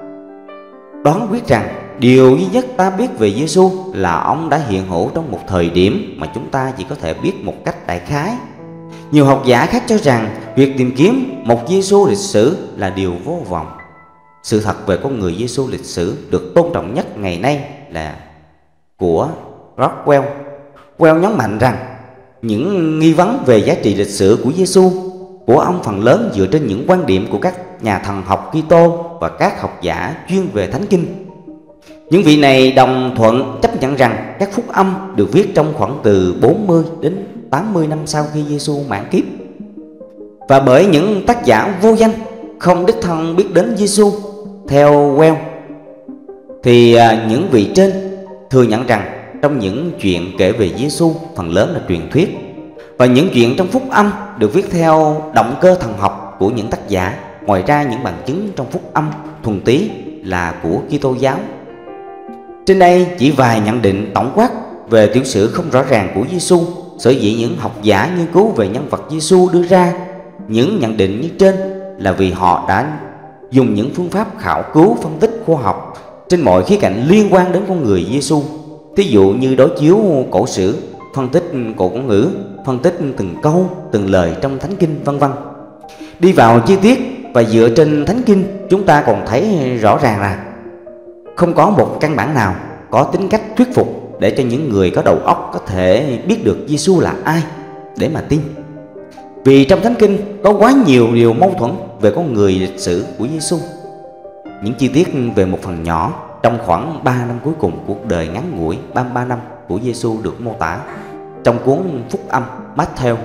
đoán quyết rằng điều duy nhất ta biết về Giêsu là ông đã hiện hữu trong một thời điểm mà chúng ta chỉ có thể biết một cách đại khái. Nhiều học giả khác cho rằng việc tìm kiếm một Giêsu lịch sử là điều vô vọng. Sự thật về con người Giêsu lịch sử được tôn trọng nhất ngày nay là của Rockwell. Well nhấn mạnh rằng những nghi vấn về giá trị lịch sử của Giêsu của ông phần lớn dựa trên những quan điểm của các nhà thần học Kitô và các học giả chuyên về Thánh Kinh. Những vị này đồng thuận chấp nhận rằng các phúc âm được viết trong khoảng từ 40 đến 80 năm sau khi Giêsu mãn kiếp, và bởi những tác giả vô danh không đích thân biết đến Giêsu. Theo Well thì những vị trên thừa nhận rằng trong những chuyện kể về Giêsu phần lớn là truyền thuyết, và những chuyện trong phúc âm được viết theo động cơ thần học của những tác giả. Ngoài ra, những bằng chứng trong phúc âm thuần túy là của Kitô giáo. Trên đây chỉ vài nhận định tổng quát về tiểu sử không rõ ràng của Giêsu. Sở dĩ những học giả nghiên cứu về nhân vật Giêsu đưa ra những nhận định như trên là vì họ đã dùng những phương pháp khảo cứu phân tích khoa học trên mọi khía cạnh liên quan đến con người Giêsu. Thí dụ như đối chiếu cổ sử, phân tích cổ ngữ ngữ, phân tích từng câu, từng lời trong Thánh Kinh, vân vân. Đi vào chi tiết và dựa trên Thánh Kinh, chúng ta còn thấy rõ ràng là không có một căn bản nào có tính cách thuyết phục để cho những người có đầu óc có thể biết được Giêsu là ai để mà tin. Vì trong Thánh Kinh có quá nhiều điều mâu thuẫn về con người lịch sử của Giêsu. Những chi tiết về một phần nhỏ trong khoảng 3 năm cuối cùng cuộc đời ngắn ngủi 33 năm của Giêsu được mô tả trong cuốn Phúc Âm Matthew,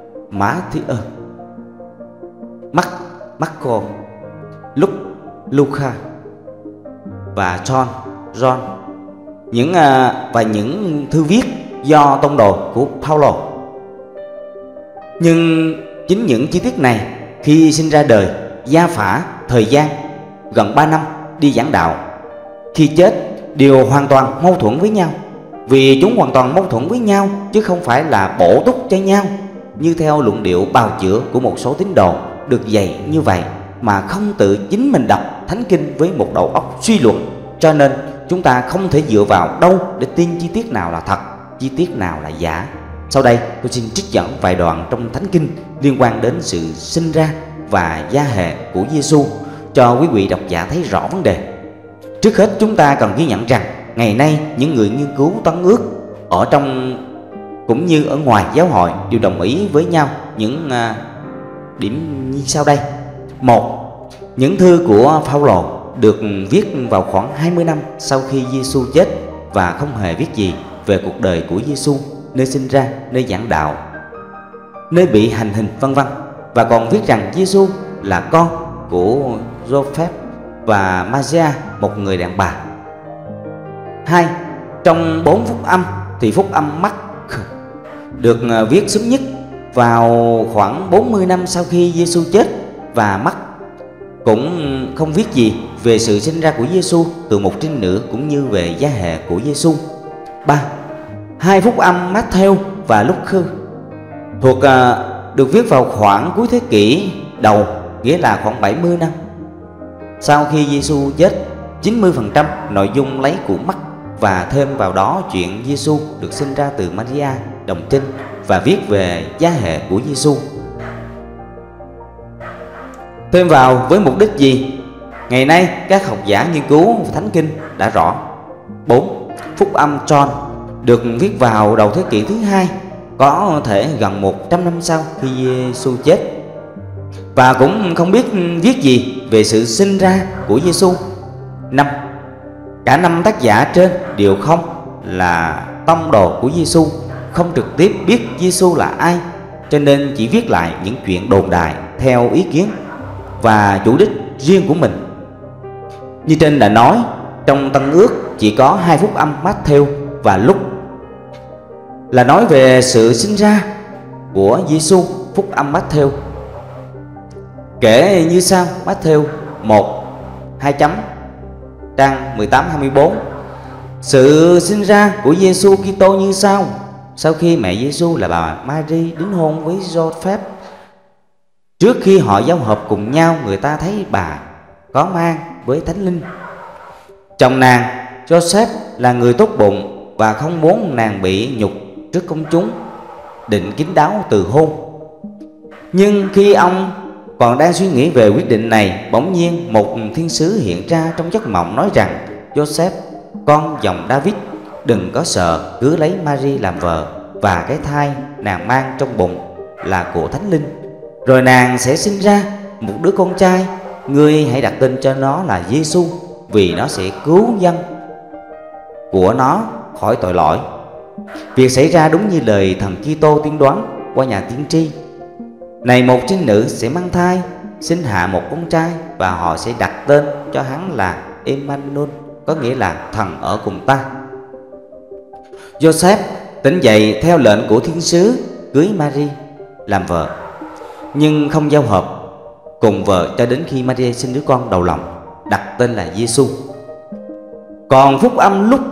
Marco, Luke, Luca và John, và những thư viết do tông đồ của Paulo. Nhưng chính những chi tiết này khi sinh ra đời, gia phả thời gian gần 3 năm đi giảng đạo, khi chết đều hoàn toàn mâu thuẫn với nhau. Vì chúng hoàn toàn mâu thuẫn với nhau chứ không phải là bổ túc cho nhau như theo luận điệu bào chữa của một số tín đồ được dạy như vậy mà không tự chính mình đọc Thánh Kinh với một đầu óc suy luận. Cho nên chúng ta không thể dựa vào đâu để tin chi tiết nào là thật, chi tiết nào là giả. Sau đây tôi xin trích dẫn vài đoạn trong Thánh Kinh liên quan đến sự sinh ra và gia hệ của Giêsu cho quý vị độc giả thấy rõ vấn đề. Trước hết, chúng ta cần ghi nhận rằng ngày nay những người nghiên cứu Tân Ước ở trong cũng như ở ngoài giáo hội đều đồng ý với nhau những điểm như sau đây. Một, những thư của Paulo được viết vào khoảng 20 năm sau khi Giêsu chết và không hề viết gì về cuộc đời của Giêsu, nơi sinh ra, nơi giảng đạo, nơi bị hành hình, vân vân, và còn viết rằng Giêsu là con của reup và Maria, một người đàn bà. 2. Trong 4 phúc âm thì phúc âm Mắc được viết sớm nhất vào khoảng 40 năm sau khi Giêsu chết, và Mắc cũng không viết gì về sự sinh ra của Giêsu từ một trinh nữ cũng như về gia hệ của Giêsu. 3. Hai phúc âm Mát-thêu và Lúc-khư được viết vào khoảng cuối thế kỷ đầu, nghĩa là khoảng 70 năm sau khi Giêsu chết. 90% nội dung lấy của Mắc và thêm vào đó chuyện Giêsu được sinh ra từ Maria đồng trinh và viết về gia hệ của Giêsu. Thêm vào với mục đích gì? Ngày nay các học giả nghiên cứu Thánh Kinh đã rõ. 4. Phúc âm John được viết vào đầu thế kỷ thứ hai, có thể gần 100 năm sau khi Giêsu chết, và cũng không biết viết gì về sự sinh ra của Giêsu. 5. Cả 5 tác giả trên đều không là tông đồ của Giêsu, không trực tiếp biết Giêsu là ai, cho nên chỉ viết lại những chuyện đồn đại theo ý kiến và chủ đích riêng của mình. Như trên đã nói, trong Tân Ước chỉ có 2 phúc âm Mát-thêu và Lúc là nói về sự sinh ra của Giêsu. Phúc âm Mát-thêu kể như sau: Mát-thêu 1 2 chấm trang 18-24. Sự sinh ra của Giêsu Kitô như sau: sau khi mẹ Giêsu là bà Mary đính hôn với Joseph, trước khi họ giao hợp cùng nhau, người ta thấy bà có mang với Thánh Linh. Chồng nàng Joseph là người tốt bụng và không muốn nàng bị nhục trước công chúng, định kín đáo từ hôn. Nhưng khi ông còn đang suy nghĩ về quyết định này, bỗng nhiên một thiên sứ hiện ra trong giấc mộng nói rằng: Joseph, con dòng David, đừng có sợ, cứ lấy Mary làm vợ, và cái thai nàng mang trong bụng là của Thánh Linh. Rồi nàng sẽ sinh ra một đứa con trai, ngươi hãy đặt tên cho nó là Giêsu, vì nó sẽ cứu dân của nó khỏi tội lỗi. Việc xảy ra đúng như lời thần Kitô tiên đoán qua nhà tiên tri. Này, một trinh nữ sẽ mang thai, sinh hạ một con trai, và họ sẽ đặt tên cho hắn là Emmanuel, có nghĩa là thần ở cùng ta. Joseph tỉnh dậy theo lệnh của thiên sứ, cưới Mary làm vợ, nhưng không giao hợp cùng vợ cho đến khi Maria sinh đứa con đầu lòng, đặt tên là Giêsu. Còn phúc âm Lúc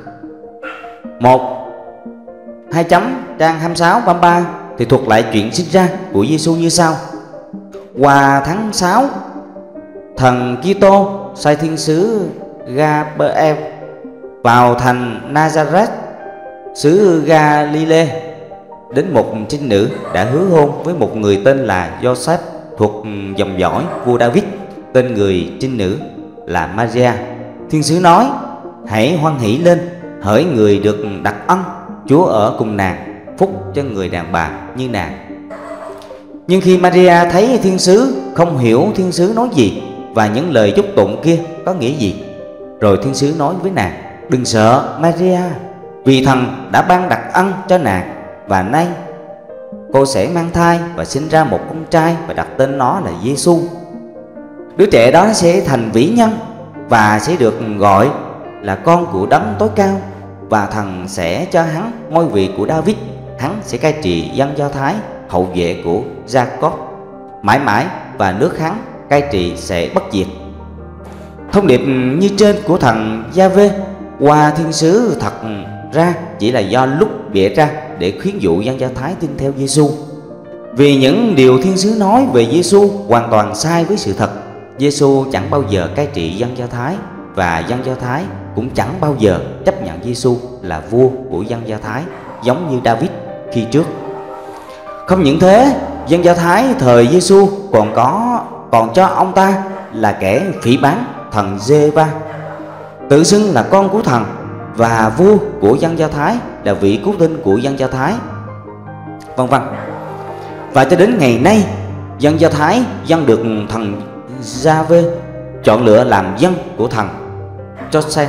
1 2 chấm trang 26-33 thì thuật lại chuyện sinh ra của Giêsu như sau: Qua tháng 6, thần Kitô sai thiên sứ Gabriel vào thành Nazareth, xứ Galilee, đến một trinh nữ đã hứa hôn với một người tên là Joseph thuộc dòng dõi vua David. Tên người trinh nữ là Maria. Thiên sứ nói: hãy hoan hỷ lên, hỡi người được đặc ân, Chúa ở cùng nàng, phúc cho người đàn bà như nàng. Nhưng khi Maria thấy thiên sứ, không hiểu thiên sứ nói gì và những lời chúc tụng kia có nghĩa gì. Rồi thiên sứ nói với nàng: đừng sợ Maria, vì thần đã ban đặc ân cho nàng, và nay cô sẽ mang thai và sinh ra một con trai và đặt tên nó là Giêsu. Đứa trẻ đó sẽ thành vĩ nhân và sẽ được gọi là con của Đấng Tối Cao, và thần sẽ cho hắn ngôi vị của David. Hắn sẽ cai trị dân Do Thái, hậu vệ của Jacob mãi mãi, và nước hắn cai trị sẽ bất diệt. Thông điệp như trên của thần Gia-vê qua thiên sứ thật ra chỉ là do Lúc bịa ra để khuyến dụ dân Do Thái tin theo Giêsu. Vì những điều thiên sứ nói về Giêsu hoàn toàn sai với sự thật. Giêsu chẳng bao giờ cai trị dân Do Thái, và dân Do Thái cũng chẳng bao giờ chấp nhận Giêsu là vua của dân Do Thái, giống như David khi trước. Không những thế, dân Do Thái thời Giêsu còn cho ông ta là kẻ phỉ báng thần Giê-va, tự xưng là con của thần, và vua của dân Do Thái là vị cứu tinh của dân Do Thái, vân vân. Và cho đến ngày nay, dân Do Thái dân được thần Gia-vê chọn lựa làm dân của thần Joseph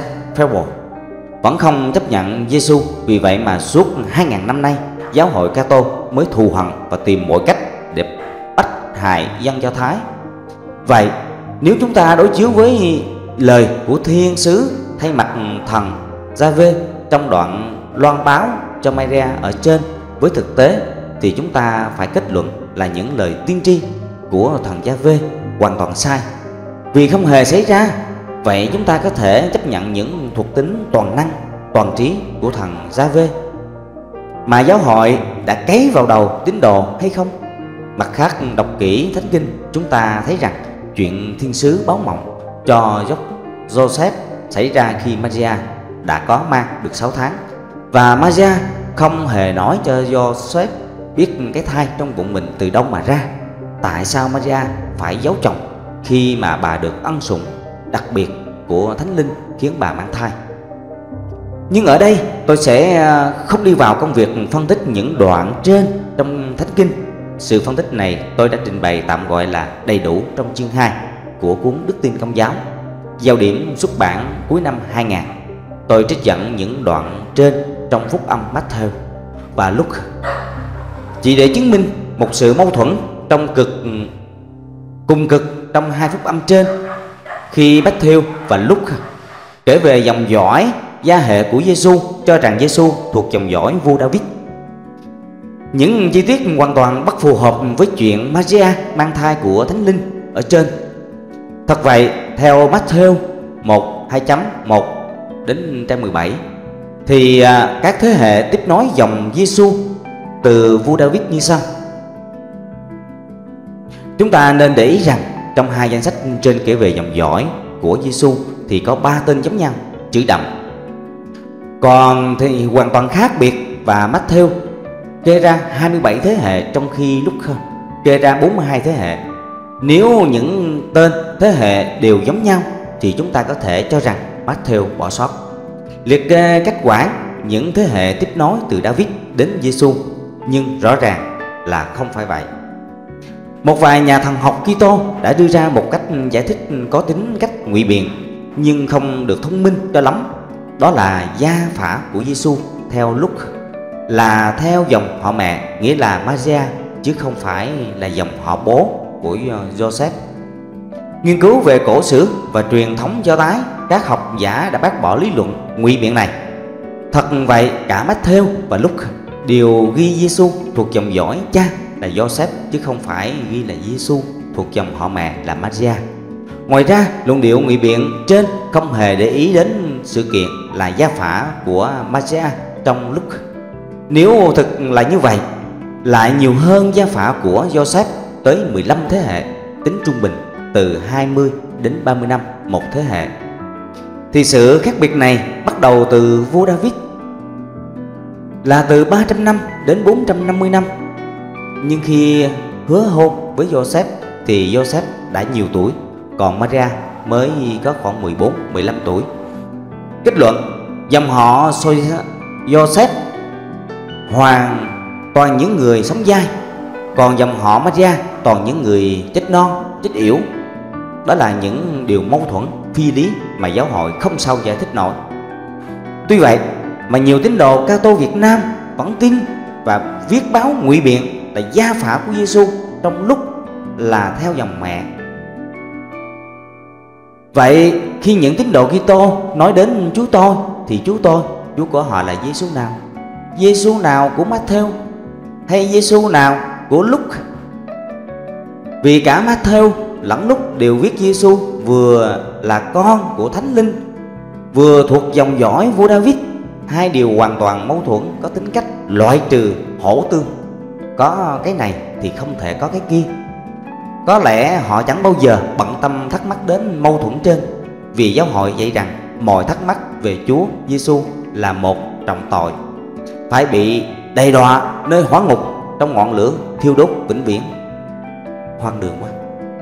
vẫn không chấp nhận Giêsu. Vì vậy mà suốt 2000 năm nay, giáo hội Ca-tô mới thù hằn và tìm mọi cách để bắt hại dân Do Thái. Vậy nếu chúng ta đối chiếu với lời của thiên sứ thay mặt thần Gia-vê trong đoạn loan báo cho Maria ở trên với thực tế thì chúng ta phải kết luận là những lời tiên tri của thần Gia-vê hoàn toàn sai, vì không hề xảy ra. Vậy chúng ta có thể chấp nhận những thuộc tính toàn năng, toàn trí của thần Gia-vê mà giáo hội đã cấy vào đầu tín đồ hay không? Mặt khác, đọc kỹ Thánh Kinh, chúng ta thấy rằng chuyện thiên sứ báo mộng cho Joseph xảy ra khi Maria đã có mang được 6 tháng, và Maria không hề nói cho Joseph biết cái thai trong bụng mình từ đâu mà ra. Tại sao Maria phải giấu chồng khi mà bà được ân sủng đặc biệt của Thánh Linh khiến bà mang thai? Nhưng ở đây tôi sẽ không đi vào công việc phân tích những đoạn trên trong Thánh Kinh. Sự phân tích này tôi đã trình bày tạm gọi là đầy đủ trong chương 2 của cuốn Đức Tin Công giáo, giao điểm xuất bản cuối năm 2000. Tôi trích dẫn những đoạn trên trong phúc âm Matthew và Luke chỉ để chứng minh một sự mâu thuẫn trong cùng cực trong hai phúc âm trên. Khi Matthew và Luke kể về dòng dõi gia hệ của Giêsu, cho rằng Giêsu thuộc dòng dõi vua David, những chi tiết hoàn toàn bất phù hợp với chuyện Maria mang thai của Thánh Linh ở trên. Thật vậy, theo Matthew 1:2.1 đến 17 thì các thế hệ tiếp nối dòng Giêsu từ vua David như sau. Chúng ta nên để ý rằng trong hai danh sách trên kể về dòng dõi của Giêsu thì có 3 tên giống nhau, chữ đậm. Còn thì hoàn toàn khác biệt, và Matthew kê ra 27 thế hệ trong khi Luke kê ra 42 thế hệ. Nếu những tên thế hệ đều giống nhau thì chúng ta có thể cho rằng Matthew bỏ sót liệt kê cách quản những thế hệ tiếp nối từ David đến Giêsu, nhưng rõ ràng là không phải vậy. Một vài nhà thần học Kitô đã đưa ra một cách giải thích có tính cách ngụy biện nhưng không được thông minh cho lắm. Đó là gia phả của Giêsu theo Luke là theo dòng họ mẹ, nghĩa là Maria, chứ không phải là dòng họ bố của Joseph. Nghiên cứu về cổ sử và truyền thống Do Thái, các học giả đã bác bỏ lý luận ngụy biện này. Thật vậy, cả Matthew và Luke đều ghi Giêsu thuộc dòng dõi cha là Joseph, chứ không phải ghi là Giêsu thuộc dòng họ mẹ là Maria. Ngoài ra, luận điệu ngụy biện trên không hề để ý đến sự kiện là gia phả của Maria trong Luke. Nếu thực là như vậy, lại nhiều hơn gia phả của Joseph tới 15 thế hệ, tính trung bình từ 20 đến 30 năm một thế hệ, thì sự khác biệt này bắt đầu từ vua David là từ 300 năm đến 450 năm. Nhưng khi hứa hôn với Joseph thì Joseph đã nhiều tuổi, còn Maria mới có khoảng 14-15 tuổi. Kết luận, dòng họ Joseph hoàn toàn những người sống dai, còn dòng họ Maria toàn những người chết non, chết yểu. Đó là những điều mâu thuẫn phi lý mà giáo hội không sao giải thích nổi. Tuy vậy mà nhiều tín đồ Kitô Việt Nam vẫn tin và viết báo ngụy biện là gia phả của Giêsu trong lúc là theo dòng mẹ. Vậy khi những tín đồ Kitô nói đến Chúa tôi thì Chúa của họ là Giêsu nào? Giêsu nào của Matthew hay Giêsu nào của Luke? Vì cả Matthew lẫn Luke đều viết Giêsu vừa là con của Thánh Linh, vừa thuộc dòng dõi vua David. Hai điều hoàn toàn mâu thuẫn, có tính cách loại trừ hỗ tương. Có cái này thì không thể có cái kia. Có lẽ họ chẳng bao giờ bận tâm thắc mắc đến mâu thuẫn trên, vì giáo hội dạy rằng mọi thắc mắc về Chúa Giêsu là một trọng tội, phải bị đầy đọa nơi hỏa ngục trong ngọn lửa thiêu đốt vĩnh viễn. Hoang đường quá.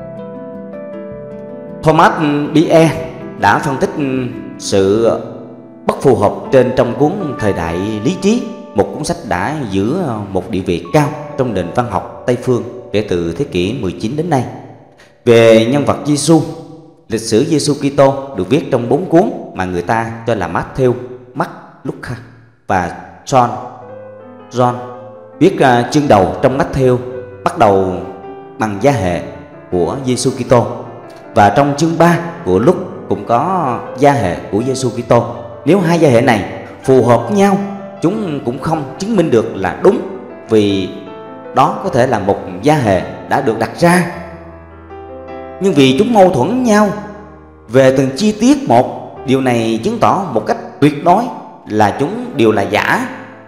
Thomas Bie đã phân tích sự bất phù hợp trên trong cuốn Thời đại lý trí, một cuốn sách đã giữ một địa vị cao trong nền văn học Tây phương kể từ thế kỷ 19 đến nay. Về nhân vật Giêsu, lịch sử Giêsu Kitô được viết trong 4 cuốn mà người ta cho là Matthew, Mark, Luca và John. Viết chương đầu trong Matthew bắt đầu bằng gia hệ của Giêsu Kitô, và trong chương 3 của Luke cũng có gia hệ của Giêsu Kitô. Nếu hai gia hệ này phù hợp nhau, chúng cũng không chứng minh được là đúng, vì đó có thể là một gia hệ đã được đặt ra. Nhưng vì chúng mâu thuẫn nhau về từng chi tiết một, điều này chứng tỏ một cách tuyệt đối là chúng đều là giả.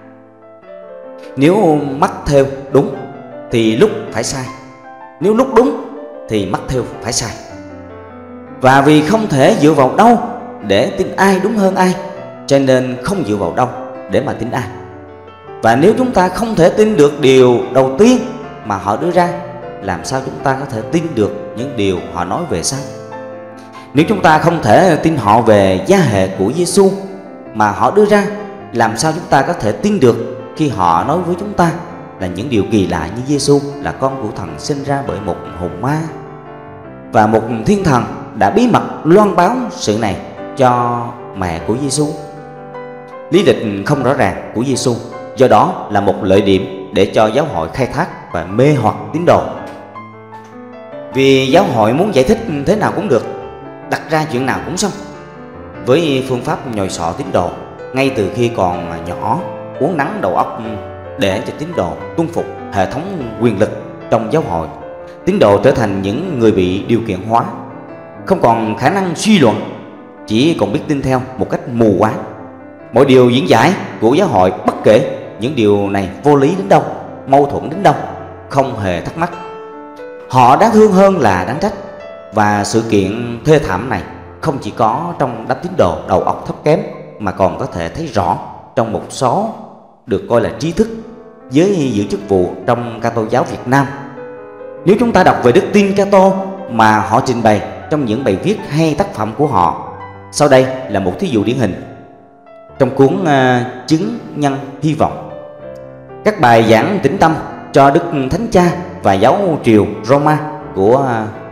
Nếu mắc theo đúng thì lúc phải sai, nếu lúc đúng thì mắc theo phải sai. Và vì không thể dựa vào đâu để tin ai đúng hơn ai, cho nên không dựa vào đâu để mà tin ai. Và nếu chúng ta không thể tin được điều đầu tiên mà họ đưa ra, làm sao chúng ta có thể tin được những điều họ nói về sau? Nếu chúng ta không thể tin họ về gia hệ của Giêsu mà họ đưa ra, làm sao chúng ta có thể tin được khi họ nói với chúng ta là những điều kỳ lạ như Giêsu là con của thần sinh ra bởi một hồn ma, và một thiên thần đã bí mật loan báo sự này cho mẹ của Giêsu? Lý lịch không rõ ràng của Giêsu do đó là một lợi điểm để cho giáo hội khai thác và mê hoặc tín đồ. Vì giáo hội muốn giải thích thế nào cũng được, đặt ra chuyện nào cũng xong, với phương pháp nhồi sọ tín đồ ngay từ khi còn nhỏ, uốn nắn đầu óc để cho tín đồ tuân phục hệ thống quyền lực trong giáo hội. Tín đồ trở thành những người bị điều kiện hóa, không còn khả năng suy luận, chỉ còn biết tin theo một cách mù quáng. Mọi điều diễn giải của giáo hội, bất kể những điều này vô lý đến đâu, mâu thuẫn đến đâu, không hề thắc mắc. Họ đáng thương hơn là đáng trách. Và sự kiện thê thảm này không chỉ có trong đám tín đồ đầu óc thấp kém, mà còn có thể thấy rõ trong một số được coi là trí thức với giữ chức vụ trong Kitô giáo Việt Nam. Nếu chúng ta đọc về đức tin Kitô mà họ trình bày trong những bài viết hay tác phẩm của họ, sau đây là một thí dụ điển hình. Trong cuốn Chứng nhân hy vọng, các bài giảng tĩnh tâm cho Đức Thánh Cha và giáo triều Roma của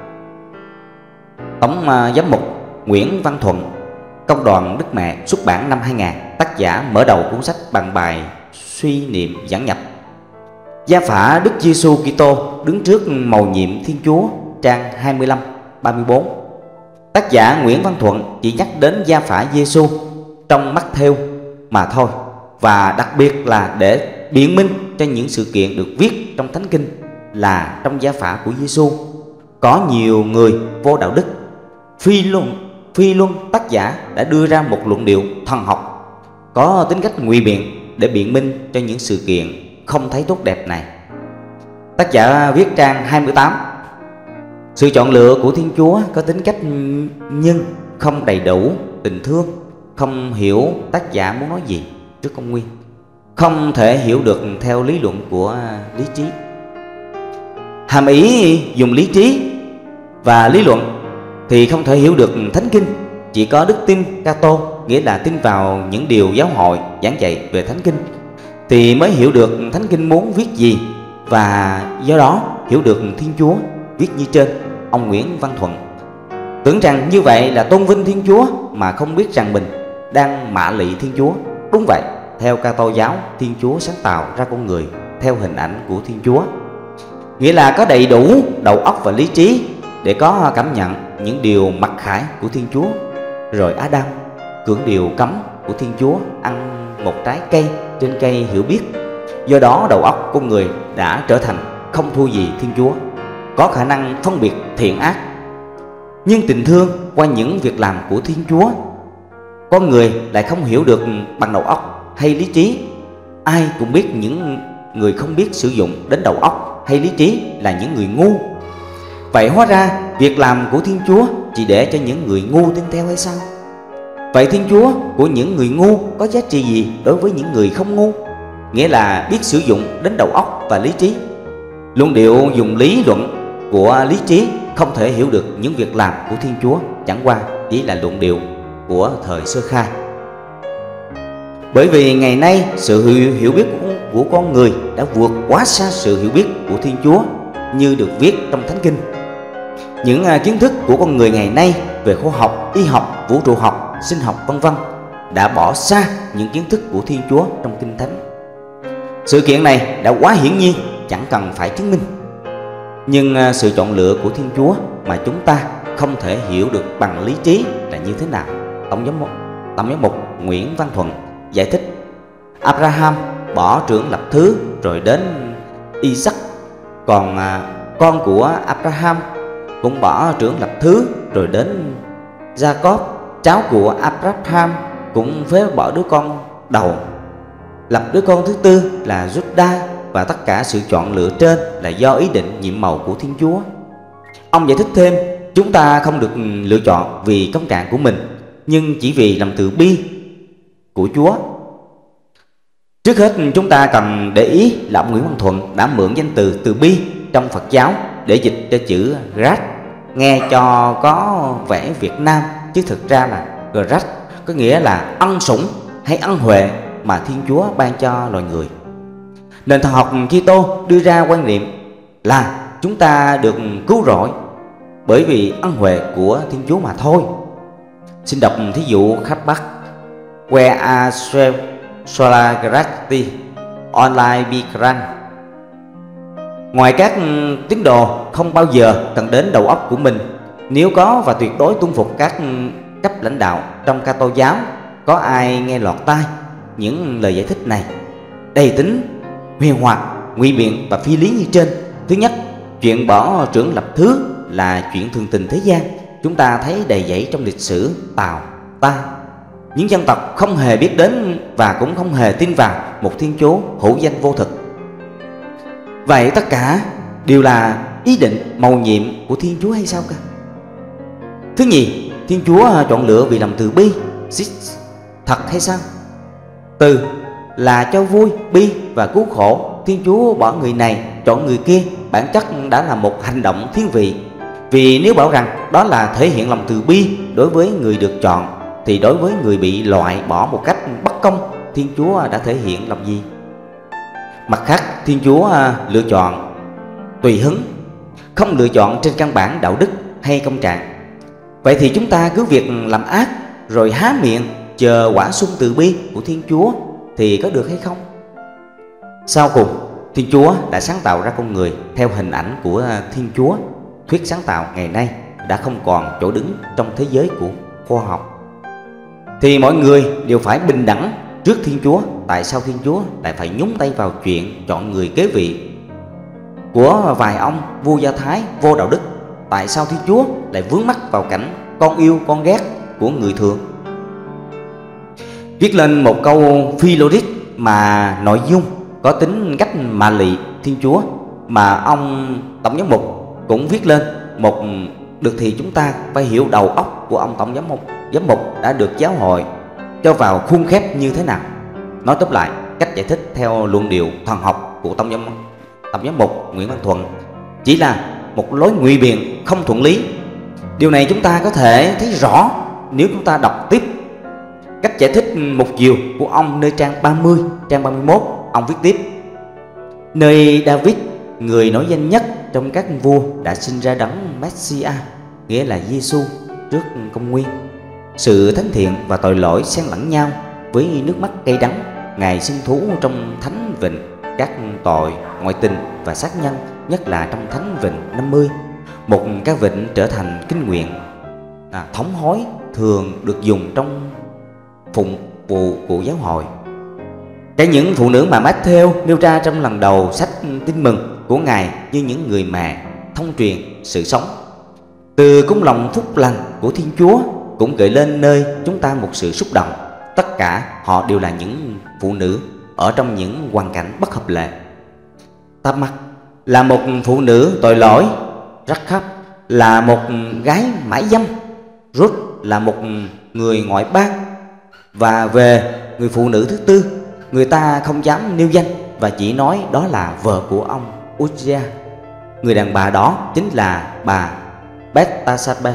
Tổng giám mục Nguyễn Văn Thuận, Công đoàn Đức Mẹ, xuất bản năm 2000, tác giả mở đầu cuốn sách bằng bài suy niệm giảng nhập. Gia phả Đức Giêsu Kitô đứng trước mầu nhiệm Thiên Chúa, trang 25-34. Tác giả Nguyễn Văn Thuận chỉ nhắc đến gia phả Giêsu trong Mắc-thêu mà thôi, và đặc biệt là để biện minh cho những sự kiện được viết trong Thánh Kinh là trong gia phả của Giêsu có nhiều người vô đạo đức. Phi luân tác giả đã đưa ra một luận điệu thần học có tính cách ngụy biện để biện minh cho những sự kiện không thấy tốt đẹp này. Tác giả viết trang 28: sự chọn lựa của Thiên Chúa có tính cách nhưng không đầy đủ tình thương, không hiểu tác giả muốn nói gì trước công nguyên, không thể hiểu được theo lý luận của lý trí. Hàm ý dùng lý trí và lý luận thì không thể hiểu được Thánh Kinh. Chỉ có đức tin Kitô, nghĩa là tin vào những điều giáo hội giảng dạy về Thánh Kinh, thì mới hiểu được Thánh Kinh muốn viết gì, và do đó hiểu được Thiên Chúa viết như trên. Ông Nguyễn Văn Thuận tưởng rằng như vậy là tôn vinh Thiên Chúa, mà không biết rằng mình đang mạ lị Thiên Chúa. Đúng vậy, theo Kitô giáo, Thiên Chúa sáng tạo ra con người theo hình ảnh của Thiên Chúa, nghĩa là có đầy đủ đầu óc và lý trí để có cảm nhận những điều mặc khải của Thiên Chúa. Rồi Adam cưỡng điều cấm của Thiên Chúa ăn một trái cây trên cây hiểu biết. Do đó đầu óc con người đã trở thành không thua gì Thiên Chúa, có khả năng phân biệt thiện ác. Nhưng tình thương qua những việc làm của Thiên Chúa, con người lại không hiểu được bằng đầu óc hay lý trí. Ai cũng biết những người không biết sử dụng đến đầu óc hay lý trí là những người ngu. Vậy hóa ra việc làm của Thiên Chúa chỉ để cho những người ngu tin theo hay sao? Vậy Thiên Chúa của những người ngu có giá trị gì đối với những người không ngu? Nghĩa là biết sử dụng đến đầu óc và lý trí. Luận điệu dùng lý luận của lý trí không thể hiểu được những việc làm của Thiên Chúa, chẳng qua chỉ là luận điệu của thời sơ khai. Bởi vì ngày nay sự hiểu biết của con người đã vượt quá xa sự hiểu biết của Thiên Chúa như được viết trong Thánh Kinh. Những kiến thức của con người ngày nay về khoa học, y học, vũ trụ học, sinh học v.v. đã bỏ xa những kiến thức của Thiên Chúa trong Kinh Thánh. Sự kiện này đã quá hiển nhiên, chẳng cần phải chứng minh. Nhưng sự chọn lựa của Thiên Chúa mà chúng ta không thể hiểu được bằng lý trí là như thế nào? Tổng giám mục Nguyễn Văn Thuận giải thích. Abraham bỏ trưởng lập thứ rồi đến Isaac, còn con của Abraham cũng bỏ trưởng lập thứ rồi đến Jacob. Cháu của Abraham cũng phế bỏ đứa con đầu, lập đứa con thứ tư là Judah, và tất cả sự chọn lựa trên là do ý định nhiệm màu của Thiên Chúa. Ông giải thích thêm, chúng ta không được lựa chọn vì công trạng của mình, nhưng chỉ vì lòng từ bi của Chúa. Trước hết chúng ta cần để ý là ông Nguyễn Văn Thuận đã mượn danh từ từ bi trong Phật giáo để dịch cho chữ grace, nghe cho có vẻ Việt Nam, chứ thực ra là grace có nghĩa là ân sủng hay ân huệ mà Thiên Chúa ban cho loài người. Nền thần học Kitô đưa ra quan niệm là chúng ta được cứu rỗi bởi vì ân huệ của Thiên Chúa mà thôi. Xin đọc thí dụ khắp Bắc: Where are sola gratia online bikran. Ngoài các tín đồ không bao giờ cần đến đầu óc của mình, nếu có và tuyệt đối tuân phục các cấp lãnh đạo trong Kitô giáo, có ai nghe lọt tai những lời giải thích này đầy tính huyền hoặc, ngụy biện và phi lý như trên? Thứ nhất, chuyện bỏ trưởng lập thứ là chuyện thường tình thế gian. Chúng ta thấy đầy dẫy trong lịch sử Tàu, Ta. Những dân tộc không hề biết đến và cũng không hề tin vào một Thiên Chúa hữu danh vô thực. Vậy tất cả đều là ý định mầu nhiệm của Thiên Chúa hay sao cơ? Thứ nhì, Thiên Chúa chọn lựa vì lòng từ bi, thật hay sao? Từ là cho vui, bi và cứu khổ. Thiên Chúa bỏ người này chọn người kia, bản chất đã là một hành động thiên vị. Vì nếu bảo rằng đó là thể hiện lòng từ bi đối với người được chọn, thì đối với người bị loại bỏ một cách bất công, Thiên Chúa đã thể hiện lòng gì? Mặt khác, Thiên Chúa lựa chọn tùy hứng, không lựa chọn trên căn bản đạo đức hay công trạng. Vậy thì chúng ta cứ việc làm ác rồi há miệng chờ quả sung từ bi của Thiên Chúa thì có được hay không? Sau cùng, Thiên Chúa đã sáng tạo ra con người theo hình ảnh của Thiên Chúa. Thuyết sáng tạo ngày nay đã không còn chỗ đứng trong thế giới của khoa học. Thì mọi người đều phải bình đẳng trước Thiên Chúa. Tại sao Thiên Chúa lại phải nhúng tay vào chuyện chọn người kế vị của vài ông vua Do Thái vô đạo đức? Tại sao Thiên Chúa lại vướng mắc vào cảnh con yêu con ghét của người thường? Viết lên một câu phi logic mà nội dung có tính cách mà lị Thiên Chúa, mà ông tổng giám mục cũng viết lên một được, thì chúng ta phải hiểu đầu óc của ông tổng giám mục đã được giáo hội cho vào khuôn khép như thế nào. Nói tóm lại, cách giải thích theo luận điệu thần học của tổng giám mục Nguyễn Văn Thuận chỉ là một lối ngụy biện không thuận lý. Điều này chúng ta có thể thấy rõ nếu chúng ta đọc tiếp cách giải thích một chiều của ông nơi trang 30, trang 31. Ông viết tiếp: nơi David, người nổi danh nhất trong các vua, đã sinh ra đấng Messiah, nghĩa là Giêsu, trước công nguyên. Sự thánh thiện và tội lỗi xen lẫn nhau với nước mắt cay đắng. Ngài xưng thú trong thánh vịnh các tội ngoại tình và sát nhân, nhất là trong thánh vịnh 50. Một các vịnh trở thành kinh nguyện thống hối thường được dùng trong phụng vụ của giáo hội. Cả những phụ nữ mà Matthew nêu ra trong lần đầu sách Tin Mừng của Ngài như những người mẹ thông truyền sự sống. Từ cung lòng phúc lành của Thiên Chúa cũng gợi lên nơi chúng ta một sự xúc động. Tất cả họ đều là những phụ nữ ở trong những hoàn cảnh bất hợp lệ. Tamar là một phụ nữ tội lỗi, Rachab là một gái mãi dâm, Rut là một người ngoại bang. Và về người phụ nữ thứ tư, người ta không dám nêu danh và chỉ nói đó là vợ của ông Uzziah. Người đàn bà đó chính là bà Bethsabe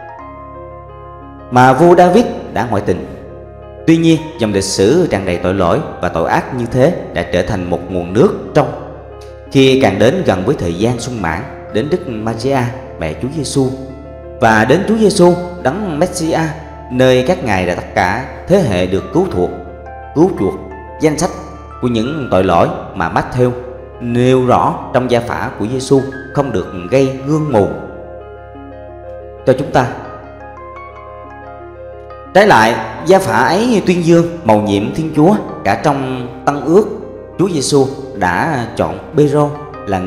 mà vua David đã ngoại tình. Tuy nhiên, dòng lịch sử tràn đầy tội lỗi và tội ác như thế đã trở thành một nguồn nước trong. Khi càng đến gần với thời gian sung mãn, đến Đức Maria, mẹ Chúa Giêsu, và đến Chúa Giêsu, đấng Messiah, nơi các ngài đã tất cả thế hệ được cứu chuộc, danh sách của những tội lỗi mà Matthew nêu rõ trong gia phả của Giêsu không được gây gương mù cho chúng ta. Trái lại, gia phả ấy tuyên dương mầu nhiệm Thiên Chúa. Cả trong Tân Ước, Chúa Giêsu đã chọn Pê-rô là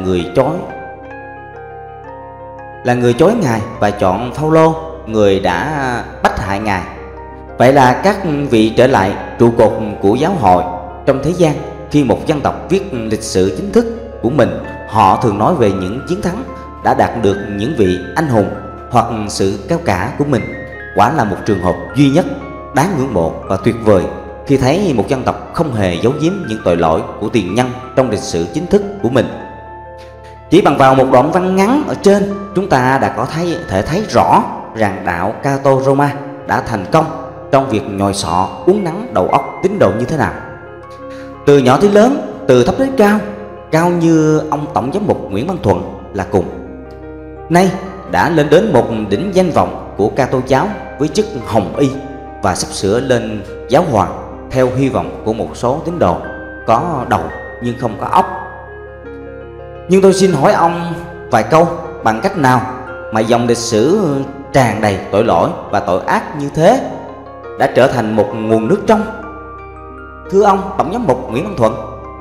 người chối Ngài, và chọn Phao-lô, người đã bách hại Ngài. Vậy là các vị trở lại trụ cột của giáo hội trong thế gian. Khi một dân tộc viết lịch sử chính thức của mình, họ thường nói về những chiến thắng đã đạt được những vị anh hùng hoặc sự cao cả của mình. Quả là một trường hợp duy nhất, đáng ngưỡng mộ và tuyệt vời khi thấy một dân tộc không hề giấu giếm những tội lỗi của tiền nhân trong lịch sử chính thức của mình. Chỉ bằng vào một đoạn văn ngắn ở trên, chúng ta đã có thể thấy rõ rằng đạo Cato Roma đã thành công trong việc nhồi sọ uốn nắn đầu óc tín đồ như thế nào. Từ nhỏ tới lớn, từ thấp đến cao, cao như ông tổng giám mục Nguyễn Văn Thuận là cùng. Nay đã lên đến một đỉnh danh vọng của Cato giáo với chức hồng y, và sắp sửa lên giáo hoàng theo hy vọng của một số tín đồ có đầu nhưng không có óc. Nhưng tôi xin hỏi ông vài câu: bằng cách nào mà dòng lịch sử tràn đầy tội lỗi và tội ác như thế đã trở thành một nguồn nước trong? Thưa ông tổng giám mục Nguyễn Văn Thuận,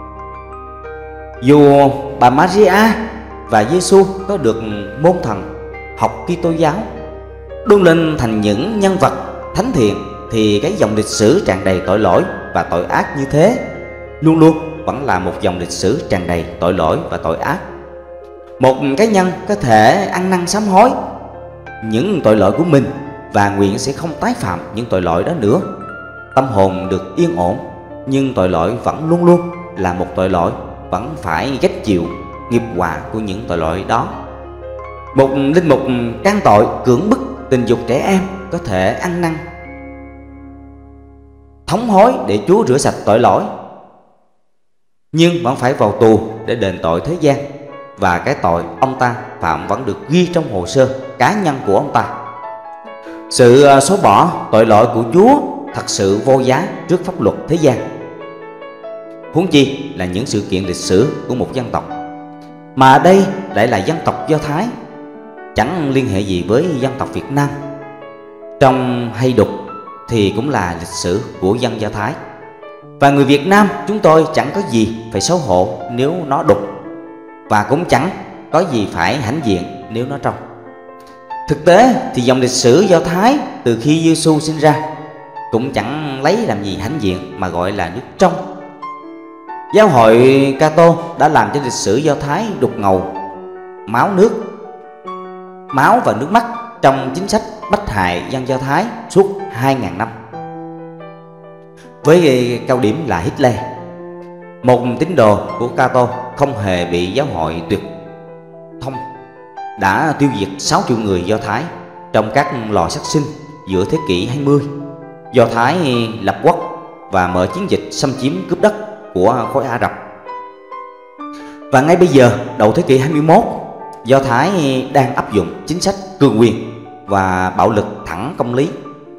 dù bà Maria và Giêsu có được môn thần học Kitô giáo đun lên thành những nhân vật thánh thiện, thì cái dòng lịch sử tràn đầy tội lỗi và tội ác như thế luôn luôn vẫn là một dòng lịch sử tràn đầy tội lỗi và tội ác. Một cá nhân có thể ăn năn sám hối những tội lỗi của mình và nguyện sẽ không tái phạm những tội lỗi đó nữa. Tâm hồn được yên ổn, nhưng tội lỗi vẫn luôn luôn là một tội lỗi, vẫn phải gánh chịu nghiệp quả của những tội lỗi đó. Một linh mục can tội cưỡng bức tình dục trẻ em có thể ăn năn thống hối để Chúa rửa sạch tội lỗi, nhưng vẫn phải vào tù để đền tội thế gian, và cái tội ông ta phạm vẫn được ghi trong hồ sơ cá nhân của ông ta. Sự xóa bỏ tội lỗi của Chúa thật sự vô giá trước pháp luật thế gian, huống chi là những sự kiện lịch sử của một dân tộc, mà đây lại là dân tộc Do Thái, chẳng liên hệ gì với dân tộc Việt Nam. Trong hay đục thì cũng là lịch sử của dân Do Thái, và người Việt Nam chúng tôi chẳng có gì phải xấu hổ nếu nó đục, và cũng chẳng có gì phải hãnh diện nếu nó trong. Thực tế thì dòng lịch sử Do Thái từ khi Giêsu sinh ra cũng chẳng lấy làm gì hãnh diện mà gọi là nước trong. Giáo hội Cato đã làm cho lịch sử Do Thái đục ngầu máu và nước mắt trong chính sách bách hại dân Do Thái suốt 2.000 năm. Với cao điểm là Hitler, một tín đồ của Cato không hề bị giáo hội tuyệt thông, đã tiêu diệt 6 triệu người Do Thái trong các lò sát sinh giữa thế kỷ 20. Do Thái lập quốc và mở chiến dịch xâm chiếm cướp đất của khối Ả Rập. Và ngay bây giờ, đầu thế kỷ 21, Do Thái đang áp dụng chính sách cường quyền và bạo lực thẳng công lý.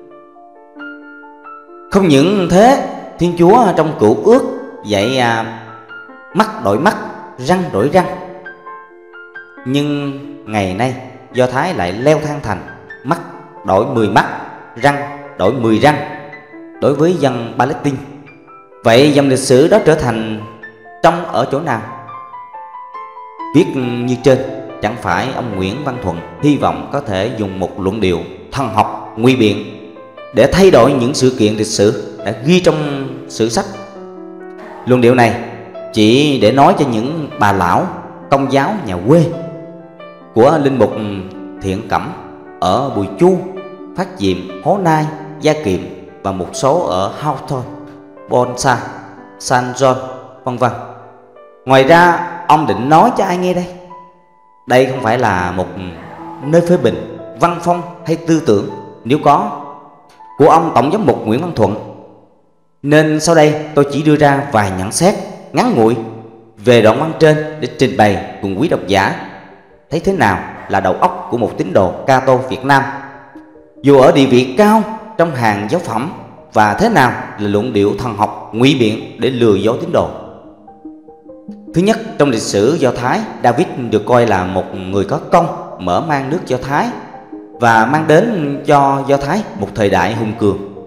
Không những thế, Thiên Chúa trong Cựu Ước dạy mắt đổi mắt, răng đổi răng. Nhưng ngày nay Do Thái lại leo thang thành mắt đổi 10 mắt, răng đổi 10 răng đối với dân Palestine. Vậy dòng lịch sử đó trở thành trong ở chỗ nào? Viết như trên, chẳng phải ông Nguyễn Văn Thuận hy vọng có thể dùng một luận điệu thần học nguy biện để thay đổi những sự kiện lịch sử đã ghi trong sử sách. Luận điệu này chỉ để nói cho những bà lão công giáo nhà quê của linh mục Thiện Cẩm ở Bùi Chu, Phát Diệm, Hố Nai, Gia Kiệm và một số ở Houghton, Bonsa, San John, vân vân. Ngoài ra, ông định nói cho ai nghe đây? Đây không phải là một nơi phê bình, văn phong hay tư tưởng, nếu có, của ông tổng giám mục Nguyễn Văn Thuận. Nên sau đây tôi chỉ đưa ra vài nhận xét ngắn ngủi về đoạn văn trên để trình bày cùng quý độc giả thấy thế nào là đầu óc của một tín đồ Cato Việt Nam, dù ở địa vị cao trong hàng giáo phẩm, và thế nào là luận điệu thần học ngụy biện để lừa dối tín đồ. Thứ nhất, trong lịch sử Do Thái, David được coi là một người có công mở mang nước Do Thái và mang đến cho Do Thái một thời đại hùng cường.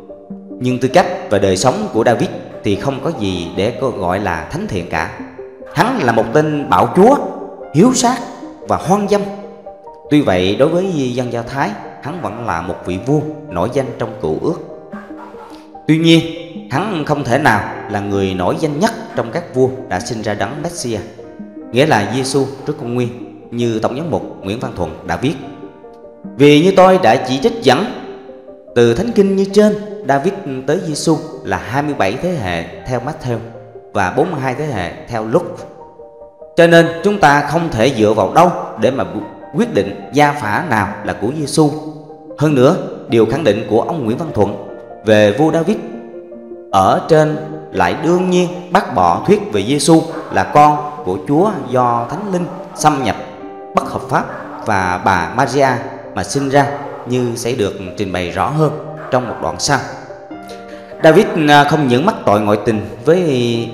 Nhưng tư cách và đời sống của David thì không có gì để gọi là thánh thiện cả. Hắn là một tên bạo chúa, hiếu sát và hoang dâm. Tuy vậy, đối với dân Do Thái, hắn vẫn là một vị vua nổi danh trong Cựu Ước. Tuy nhiên, hắn không thể nào là người nổi danh nhất trong các vua đã sinh ra đấng Messia, nghĩa là Giêsu trước công nguyên, như Tổng giám mục Nguyễn Văn Thuận đã viết. Vì như tôi đã chỉ trích dẫn từ Thánh Kinh như trên, David tới Giêsu là 27 thế hệ theo Matthew và 42 thế hệ theo Luke. Cho nên chúng ta không thể dựa vào đâu để mà quyết định gia phả nào là của Giêsu. Hơn nữa, điều khẳng định của ông Nguyễn Văn Thuận về vua David ở trên lại đương nhiên bác bỏ thuyết về Giêsu là con của Chúa do Thánh Linh xâm nhập bất hợp pháp và bà Maria mà sinh ra, như sẽ được trình bày rõ hơn trong một đoạn sau. David không những mắc tội ngoại tình với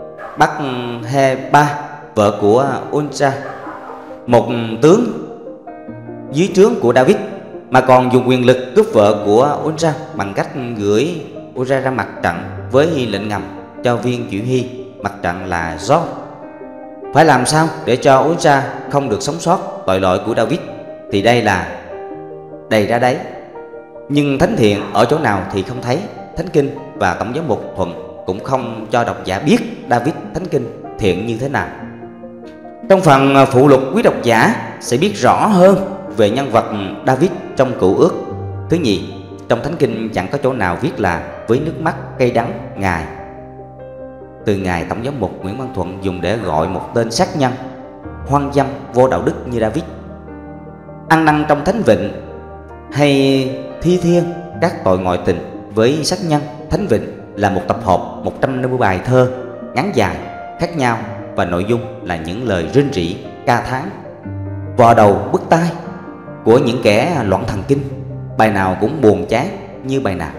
Bathsheba, vợ của Uriah, một tướng dưới trướng của David, mà còn dùng quyền lực cướp vợ của Uriah bằng cách gửi Uriah ra mặt trận với lệnh ngầm cho viên chỉ huy mặt trận là reup. Phải làm sao để cho Uriah không được sống sót tội lỗi của David thì đây là đầy ra đấy. Nhưng thánh thiện ở chỗ nào thì không thấy. Thánh Kinh và Tổng giám mục Thuận cũng không cho độc giả biết David Thánh Kinh thiện như thế nào. Trong phần phụ lục, quý độc giả sẽ biết rõ hơn về nhân vật David trong Cựu Ước. Thứ nhì, trong Thánh Kinh chẳng có chỗ nào viết là với nước mắt cay đắng Ngài. Từ Ngài Tổng giám mục Nguyễn Văn Thuận dùng để gọi một tên sát nhân hoang dâm vô đạo đức như David. Ăn năn trong Thánh Vịnh hay thi thiên các tội ngoại tình với sát nhân. Thánh Vịnh là một tập hợp 150 bài thơ ngắn dài khác nhau và nội dung là những lời rên rỉ, ca thán, vò đầu bứt tai của những kẻ loạn thần kinh. Bài nào cũng buồn chán như bài nào.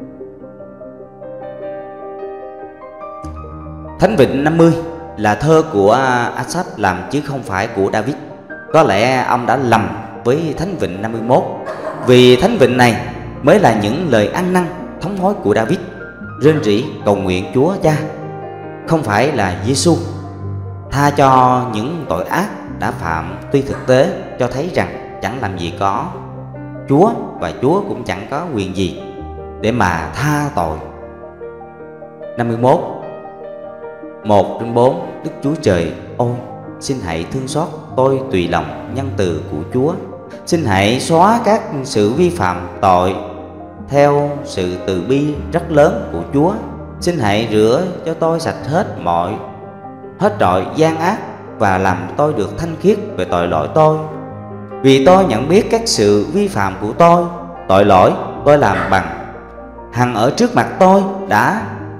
Thánh Vịnh 50 là thơ của Asaph làm chứ không phải của David. Có lẽ ông đã lầm với Thánh Vịnh 51, vì Thánh Vịnh này mới là những lời ăn năn thống hối của David, rên rỉ cầu nguyện Chúa Cha, không phải là Giêsu tha cho những tội ác đã phạm. Tuy thực tế cho thấy rằng chẳng làm gì có Chúa, và Chúa cũng chẳng có quyền gì để mà tha tội. 51 1/4. Đức Chúa Trời ôi, xin hãy thương xót tôi tùy lòng nhân từ của Chúa. Xin hãy xóa các sự vi phạm tội theo sự từ bi rất lớn của Chúa. Xin hãy rửa cho tôi sạch hết trọi gian ác và làm tôi được thanh khiết về tội lỗi tôi. Vì tôi nhận biết các sự vi phạm của tôi, tội lỗi tôi làm bằng hằng ở trước mặt tôi đã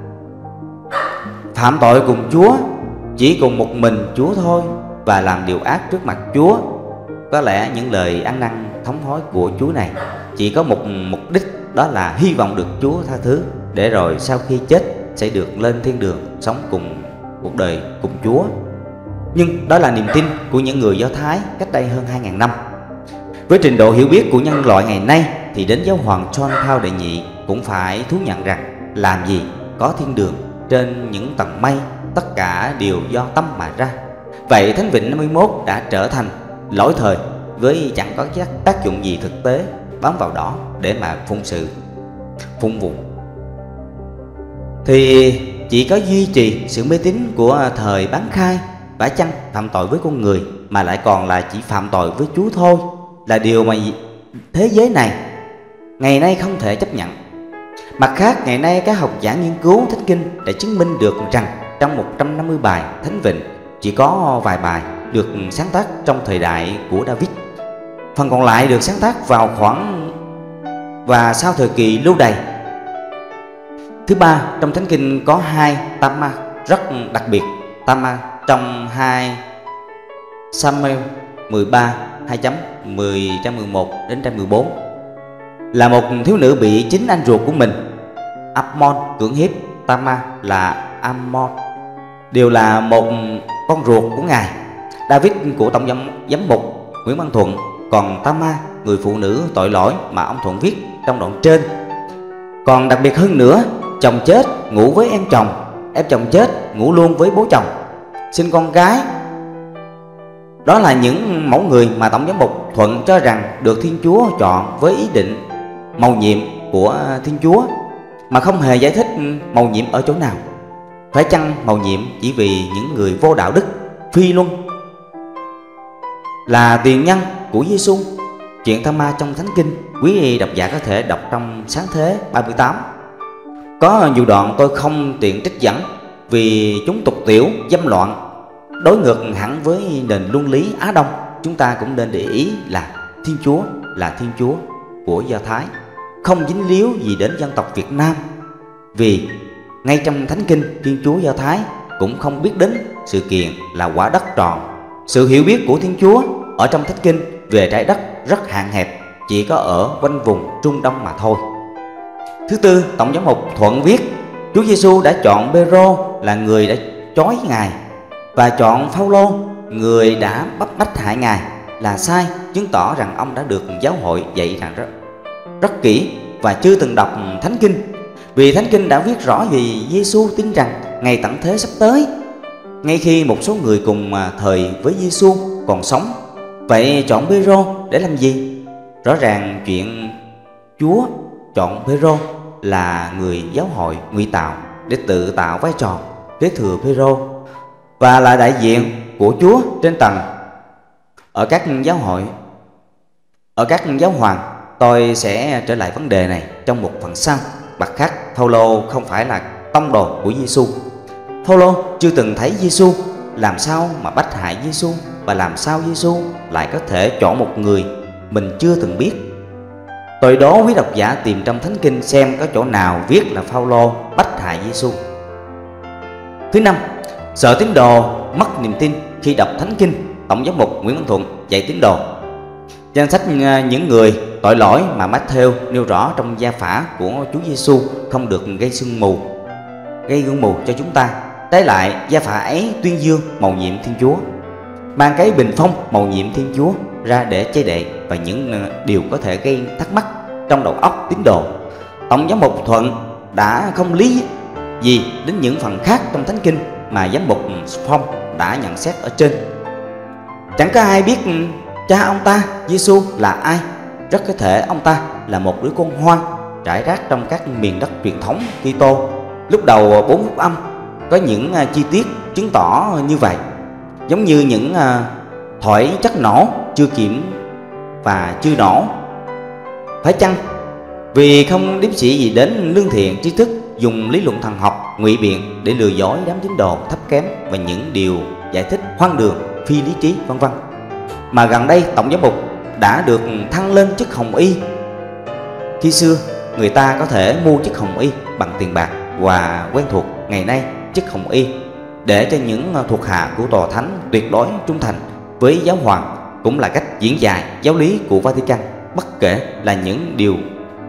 phạm tội cùng Chúa, chỉ cùng một mình Chúa thôi, và làm điều ác trước mặt Chúa. Có lẽ những lời ăn năn thống hối của Chúa này chỉ có một mục đích, đó là hy vọng được Chúa tha thứ, để rồi sau khi chết sẽ được lên thiên đường sống cùng cuộc đời cùng Chúa. Nhưng đó là niềm tin của những người Do Thái cách đây hơn 2000 năm. Với trình độ hiểu biết của nhân loại ngày nay thì đến giáo hoàng John Paul đệ nhị cũng phải thú nhận rằng làm gì có thiên đường trên những tầng mây, tất cả đều do tâm mà ra. Vậy Thánh Vịnh 51 đã trở thành lỗi thời với chẳng có tác dụng gì thực tế bám vào đó để mà phụng vụ, thì chỉ có duy trì sự mê tín của thời bán khai, vả chăng phạm tội với con người mà lại còn là chỉ phạm tội với Chúa thôi, là điều mà thế giới này ngày nay không thể chấp nhận. Mặt khác, ngày nay các học giả nghiên cứu Thánh Kinh đã chứng minh được rằng trong 150 bài Thánh Vịnh chỉ có vài bài được sáng tác trong thời đại của David. Phần còn lại được sáng tác vào khoảng và sau thời kỳ lưu đày. Thứ ba, trong Thánh Kinh có 2 Tama rất đặc biệt. Tama trong 2 Samuel 13 2.10-11 đến 114 là một thiếu nữ bị chính anh ruột của mình Ammon cưỡng hiếp. Tama là Ammon đều là một con ruột của ngài. David của Tổng giám mục Nguyễn Văn Thuận, còn Tama người phụ nữ tội lỗi mà ông Thuận viết trong đoạn trên. Còn đặc biệt hơn nữa, chồng chết ngủ với em chồng chết ngủ luôn với bố chồng, sinh con gái. Đó là những mẫu người mà Tổng giám mục Thuận cho rằng được Thiên Chúa chọn với ý định mầu nhiệm của Thiên Chúa, mà không hề giải thích mầu nhiệm ở chỗ nào. Phải chăng mầu nhiệm chỉ vì những người vô đạo đức, phi luân là tiền nhân của Giêsu? Chuyện tha ma trong Thánh Kinh, quý độc giả có thể đọc trong Sáng Thế 38. Có nhiều đoạn tôi không tiện trích dẫn vì chúng tục tiểu, dâm loạn, đối ngược hẳn với nền luân lý Á Đông. Chúng ta cũng nên để ý là Thiên Chúa là Thiên Chúa của Do Thái, không dính líu gì đến dân tộc Việt Nam. Vì ngay trong Thánh Kinh, Thiên Chúa Do Thái cũng không biết đến sự kiện là quả đất tròn. Sự hiểu biết của Thiên Chúa ở trong Thánh Kinh về trái đất rất hạn hẹp, chỉ có ở quanh vùng Trung Đông mà thôi. Thứ tư, Tổng giám mục Thuận viết Chúa Giêsu đã chọn Pê-rô là người đã chói Ngài và chọn Phao-lô, người đã bách hại Ngài là sai, chứng tỏ rằng ông đã được giáo hội dạy rằng rất kỹ và chưa từng đọc Thánh Kinh. Vì Thánh Kinh đã viết rõ về Giêsu tin rằng ngày tận thế sắp tới, ngay khi một số người cùng thời với Giêsu còn sống. Vậy chọn Pê-rô để làm gì? Rõ ràng chuyện Chúa chọn Pê-rô là người giáo hội ngụy tạo để tự tạo vai trò kế thừa Pê-rô và là đại diện của Chúa trên tầng. Ở các giáo hoàng, tôi sẽ trở lại vấn đề này trong một phần sau. Mặt khác, Phao-lô không phải là tông đồ của Giêsu. Phao-lô chưa từng thấy Giêsu, làm sao mà bách hại Giêsu, và làm sao Giêsu lại có thể chọn một người mình chưa từng biết? Tôi đố quý độc giả tìm trong Thánh Kinh xem có chỗ nào viết là Phao-lô bách hại Giêsu. Thứ năm, sợ tín đồ mất niềm tin khi đọc Thánh Kinh. Tổng giám mục Nguyễn Văn Thuận dạy tín đồ. Danh sách những người tội lỗi mà Matthew nêu rõ trong gia phả của Chúa Giêsu không được gây gương mù cho chúng ta. Trái lại, gia phả ấy tuyên dương mầu nhiệm Thiên Chúa, mang cái bình phong mầu nhiệm Thiên Chúa ra để che đậy và những điều có thể gây thắc mắc trong đầu óc tín đồ. Tổng giám mục Thuận đã không lý gì đến những phần khác trong Thánh Kinh mà giám mục Phong đã nhận xét ở trên. Chẳng có ai biết cha ông ta Giêsu là ai. Rất có thể ông ta là một đứa con hoang trải rác trong các miền đất truyền thống Kitô. Lúc đầu 4 phúc âm có những chi tiết chứng tỏ như vậy, giống như những thỏi chất nổ chưa kiểm và chưa nổ. Phải chăng vì không đếm sĩ gì đến lương thiện trí thức, dùng lý luận thần học ngụy biện để lừa dối đám tín đồ thấp kém và những điều giải thích hoang đường, phi lý trí vân vân, mà gần đây tổng giám mục đã được thăng lên chức hồng y? Khi xưa người ta có thể mua chức hồng y bằng tiền bạc và quen thuộc, ngày nay chức hồng y để cho những thuộc hạ của tòa thánh tuyệt đối trung thành với giáo hoàng cũng là cách diễn giải giáo lý của Vatican, bất kể là những điều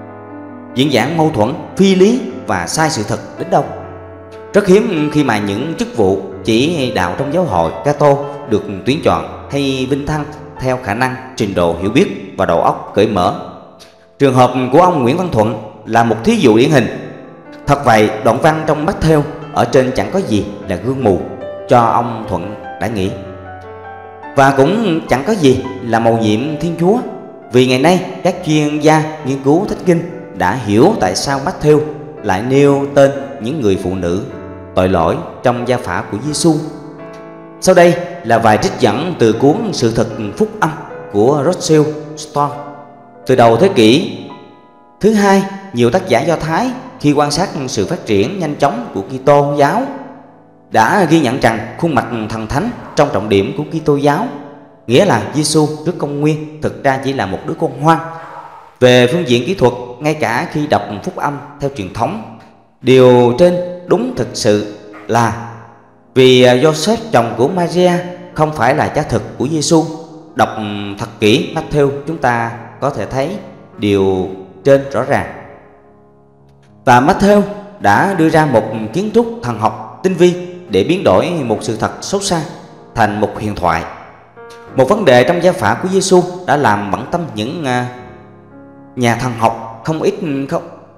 diễn giảng mâu thuẫn, phi lý và sai sự thật đến đâu. Rất hiếm khi mà những chức vụ chỉ đạo trong giáo hội Cato được tuyển chọn hay vinh thăng theo khả năng, trình độ hiểu biết và đầu óc cởi mở. Trường hợp của ông Nguyễn Văn Thuận là một thí dụ điển hình. Thật vậy, đoạn văn trong Matthew ở trên chẳng có gì là gương mù cho ông Thuận đã nghĩ, và cũng chẳng có gì là mầu nhiệm Thiên Chúa. Vì ngày nay các chuyên gia nghiên cứu Thánh Kinh đã hiểu tại sao Matthew lại nêu tên những người phụ nữ tội lỗi trong gia phả của Giêsu. Sau đây là vài trích dẫn từ cuốn Sự Thực Phúc Âm của Shorto. Từ đầu thế kỷ thứ hai, nhiều tác giả Do Thái khi quan sát sự phát triển nhanh chóng của Kitô giáo đã ghi nhận rằng khuôn mặt thần thánh trong trọng điểm của Kitô giáo, nghĩa là Giêsu trước công nguyên, thực ra chỉ là một đứa con hoang. Về phương diện kỹ thuật, ngay cả khi đọc phúc âm theo truyền thống, điều trên đúng thực sự là vì Joseph chồng của Maria không phải là cha thực của Giêsu. Đọc thật kỹ Matthew, chúng ta có thể thấy điều trên rõ ràng. Và Matthew đã đưa ra một kiến trúc thần học tinh vi để biến đổi một sự thật xấu xa thành một huyền thoại. Một vấn đề trong gia phả của Giêsu đã làm bận tâm những nhà thần học không ít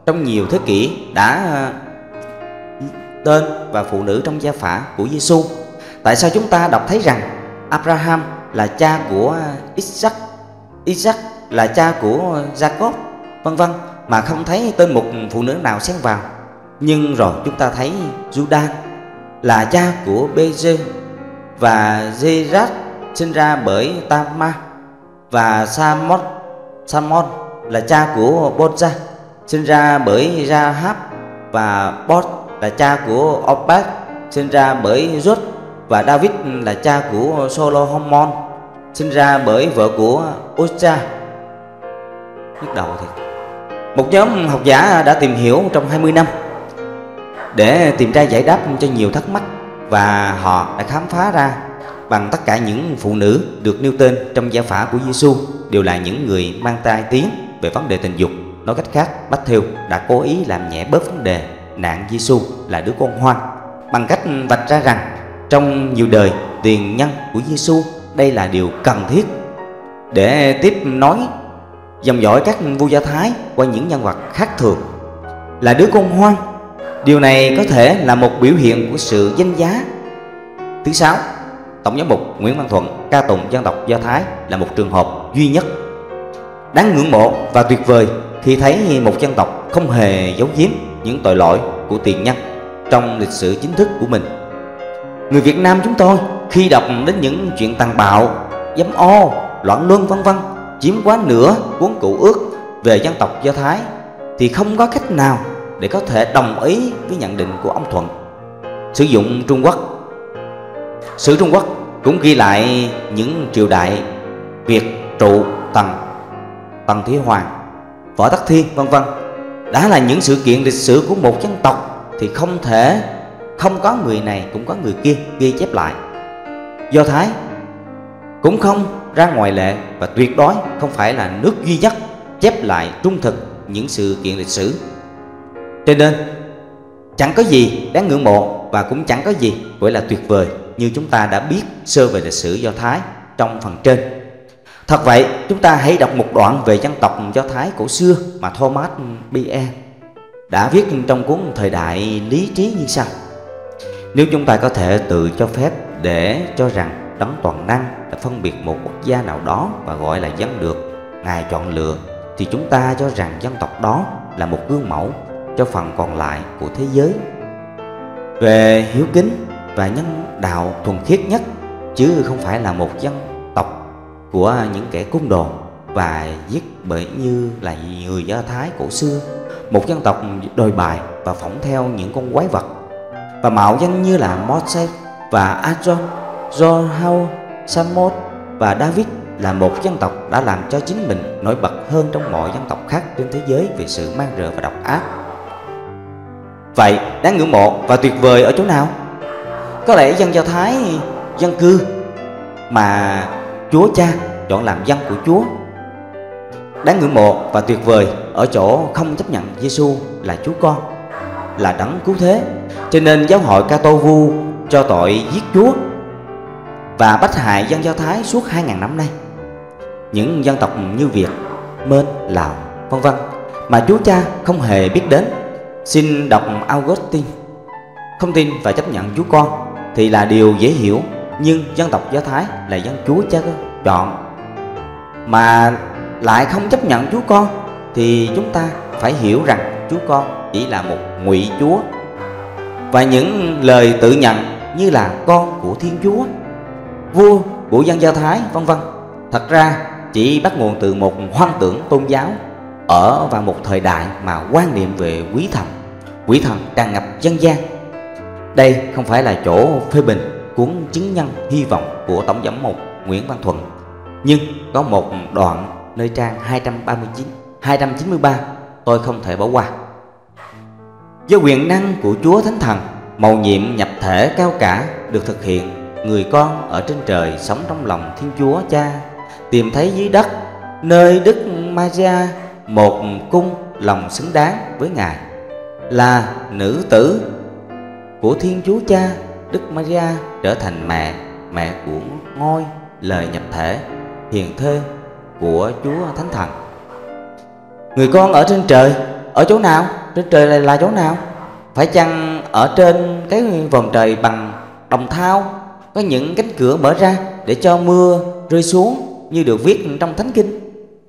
trong nhiều thế kỷ đã tên và phụ nữ trong gia phả của Giêsu? Tại sao chúng ta đọc thấy rằng Abraham là cha của Isaac, Isaac là cha của Jacob, vân vân, mà không thấy tên một phụ nữ nào xen vào? Nhưng rồi chúng ta thấy Judah là cha của Beze, và Zerah sinh ra bởi Tamar, và Samon là cha của Boza sinh ra bởi Rahab, và Boz là cha của Obed sinh ra bởi Rut, và David là cha của Solomon sinh ra bởi vợ của Uzza. Nhức đầu thiệt. Một nhóm học giả đã tìm hiểu trong 20 năm để tìm ra giải đáp cho nhiều thắc mắc, và họ đã khám phá ra bằng tất cả những phụ nữ được nêu tên trong gia phả của Giêsu đều là những người mang tai tiếng về vấn đề tình dục. Nói cách khác, Matthew đã cố ý làm nhẹ bớt vấn đề nạn Giêsu là đứa con hoang bằng cách vạch ra rằng trong nhiều đời tiền nhân của Giêsu đây là điều cần thiết để tiếp nối dòng dõi các vua Do Thái qua những nhân vật khác thường là đứa con hoang. Điều này có thể là một biểu hiện của sự danh giá. Thứ sáu, Tổng giám mục Nguyễn Văn Thuận ca tụng dân tộc Do Thái là một trường hợp duy nhất, đáng ngưỡng mộ và tuyệt vời khi thấy một dân tộc không hề giấu giếm những tội lỗi của tiền nhân trong lịch sử chính thức của mình. Người Việt Nam chúng tôi khi đọc đến những chuyện tàn bạo, dâm ô, loạn luân vân vân chiếm quá nửa cuốn cựu ước về dân tộc Do Thái thì không có cách nào để có thể đồng ý với nhận định của ông Thuận. Sử Trung Quốc cũng ghi lại những triều đại Việt, Trụ, Tần Thủy Hoàng, Võ Tắc Thiên vân vân đã là những sự kiện lịch sử của một dân tộc, thì không thể không có người này cũng có người kia ghi chép lại. Do Thái cũng không ra ngoại lệ, và tuyệt đối không phải là nước duy nhất chép lại trung thực những sự kiện lịch sử. Cho nên chẳng có gì đáng ngưỡng mộ và cũng chẳng có gì gọi là tuyệt vời như chúng ta đã biết sơ về lịch sử Do Thái trong phần trên. Thật vậy, chúng ta hãy đọc một đoạn về dân tộc Do Thái cổ xưa mà Thomas Bien đã viết trong cuốn Thời đại lý trí như sau: nếu chúng ta có thể tự cho phép để cho rằng Đấng toàn năng đã phân biệt một quốc gia nào đó và gọi là dân được Ngài chọn lựa, thì chúng ta cho rằng dân tộc đó là một gương mẫu cho phần còn lại của thế giới về hiếu kính và nhân đạo thuần khiết nhất, chứ không phải là một dân tộc của những kẻ côn đồ và giết bởi như là người Do Thái cổ xưa, một dân tộc đồi bại và phỏng theo những con quái vật và mạo danh như là Moses và Aaron, Joao, Samuel và David, là một dân tộc đã làm cho chính mình nổi bật hơn trong mọi dân tộc khác trên thế giới về sự man rợ và độc ác. Vậy đáng ngưỡng mộ và tuyệt vời ở chỗ nào? Có lẽ dân Do Thái dân cư mà Chúa Cha chọn làm dân của Chúa đáng ngưỡng mộ và tuyệt vời ở chỗ không chấp nhận Giêsu là Chúa Con, là Đấng cứu thế. Cho nên giáo hội Ca-tô vu cho tội giết Chúa và bắt hại dân Do Thái suốt 2000 năm nay. Những dân tộc như Việt, Mên, Lào vân vân mà Chúa Cha không hề biết đến. Xin đọc Augustine. Không tin và chấp nhận Chúa Con thì là điều dễ hiểu, nhưng dân tộc Do Thái là dân Chúa Cha chọn mà lại không chấp nhận Chúa Con, thì chúng ta phải hiểu rằng Chúa Con chỉ là một ngụy Chúa, và những lời tự nhận như là con của Thiên Chúa, vua của dân Do Thái vân vân thật ra chỉ bắt nguồn từ một hoang tưởng tôn giáo ở vào một thời đại mà quan niệm về quỷ thần tràn ngập dân gian. Đây không phải là chỗ phê bình cuốn Chứng nhân hy vọng của Tổng giám mục Nguyễn Văn Thuận, nhưng có một đoạn nơi trang 293 tôi không thể bỏ qua. Do quyền năng của Chúa Thánh Thần, mầu nhiệm nhập thể cao cả được thực hiện, người con ở trên trời sống trong lòng Thiên Chúa Cha tìm thấy dưới đất nơi Đức Maria một cung lòng xứng đáng với Ngài, là nữ tử của Thiên Chúa Cha. Đức Maria trở thành mẹ của ngôi lời nhập thể, hiền thê của Chúa Thánh Thần. Người con ở trên trời ở chỗ nào? trên trời là chỗ nào? Phải chăng ở trên cái vòm trời bằng đồng thau, có những cánh cửa mở ra để cho mưa rơi xuống như được viết trong Thánh Kinh?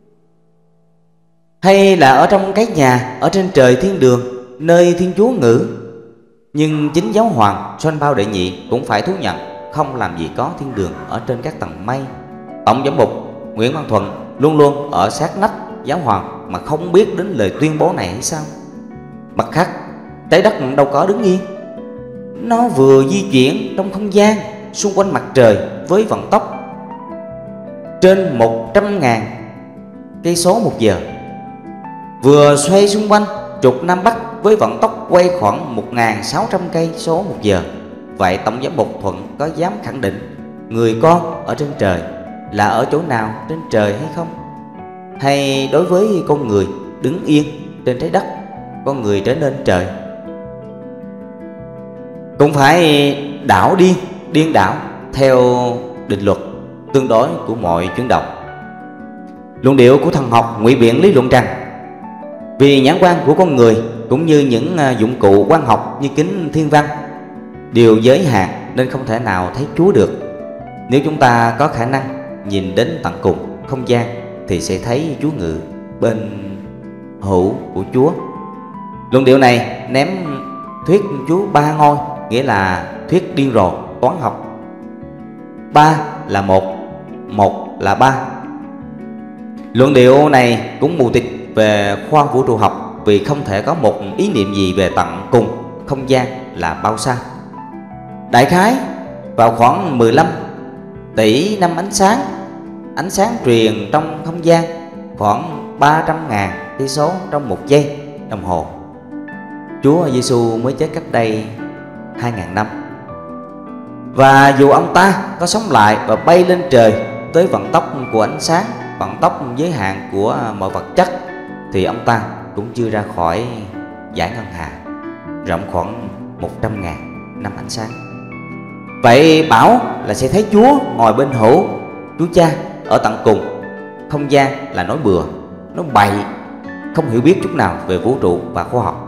Hay là ở trong cái nhà ở trên trời thiên đường, nơi Thiên Chúa ngự? Nhưng chính giáo hoàng Shorto đệ nhị cũng phải thú nhận không làm gì có thiên đường ở trên các tầng mây. Tổng giám mục Nguyễn Văn Thuận luôn luôn ở sát nách giáo hoàng mà không biết đến lời tuyên bố này hay sao? Mặt khác, trái đất đâu có đứng yên, nó vừa di chuyển trong không gian xung quanh mặt trời với vận tốc trên 100.000 cây số một giờ, vừa xoay xung quanh trục Nam Bắc với vận tốc quay khoảng 1.600 cây số một giờ. Vậy Tổng giám mục Thuận có dám khẳng định người con ở trên trời là ở chỗ nào trên trời hay không? Hay đối với con người đứng yên trên trái đất, con người trở nên trời? Cũng phải đảo điên đảo theo định luật tương đối của mọi chuyển động. Luận điệu của thần học ngụy biện lý luận rằng vì nhãn quan của con người cũng như những dụng cụ quan học như kính thiên văn đều giới hạn nên không thể nào thấy Chúa được. Nếu chúng ta có khả năng nhìn đến tận cùng không gian thì sẽ thấy Chúa ngự bên hữu của Chúa. Luận điệu này ném thuyết Chúa ba ngôi, nghĩa là thuyết điên rồ toán học. Ba là một, một là ba. Luận điệu này cũng mù tịt về khoa vũ trụ học, vì không thể có một ý niệm gì về tận cùng không gian là bao xa. Đại khái vào khoảng 15 tỷ năm ánh sáng truyền trong không gian khoảng 300.000 cây số trong một giây đồng hồ. Chúa Giêsu mới chết cách đây 2.000 năm. Và dù ông ta có sống lại và bay lên trời tới vận tốc của ánh sáng, vận tốc giới hạn của mọi vật chất, thì ông ta cũng chưa ra khỏi dải ngân hà rộng khoảng 100.000 năm ánh sáng. Vậy bảo là sẽ thấy Chúa ngồi bên hữu Chúa Cha ở tận cùng không gian là nói bừa, nói bậy, không hiểu biết chút nào về vũ trụ và khoa học.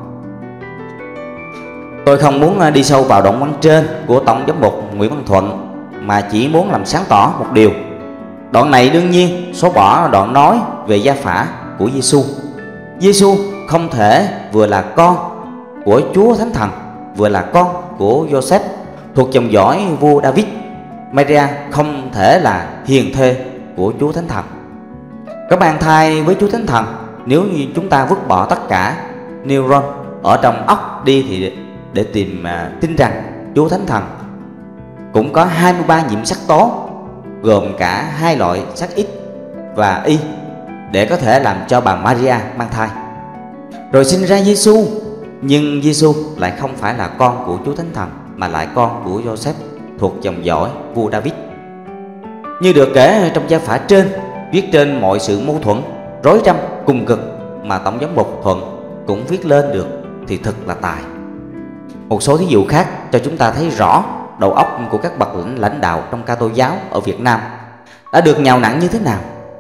Tôi không muốn đi sâu vào đoạn văn trên của Tổng giám mục Nguyễn Văn Thuận, mà chỉ muốn làm sáng tỏ một điều. Đoạn này đương nhiên xóa bỏ đoạn nói về gia phả của Giêsu. Giêsu không thể vừa là con của Chúa Thánh Thần, vừa là con của Joseph thuộc dòng dõi vua David. Maria không thể là hiền thê của Chúa Thánh Thần. Có mang thai với Chúa Thánh Thần, nếu như chúng ta vứt bỏ tất cả neuron ở trong óc đi thì để tìm tin rằng Chúa Thánh Thần cũng có 23 nhiễm sắc tố, gồm cả hai loại sắc X và Y, để có thể làm cho bà Maria mang thai rồi sinh ra Giêsu. Nhưng Giêsu lại không phải là con của Chúa Thánh Thần, mà lại con của Joseph thuộc dòng dõi vua David. Như được kể trong gia phả trên, viết trên mọi sự mâu thuẫn, rối rắm cùng cực mà Tổng giám mục Thuận cũng viết lên được thì thật là tài. Một số thí dụ khác cho chúng ta thấy rõ đầu óc của các bậc lãnh đạo trong Kitô giáo ở Việt Nam đã được nhào nặn như thế nào.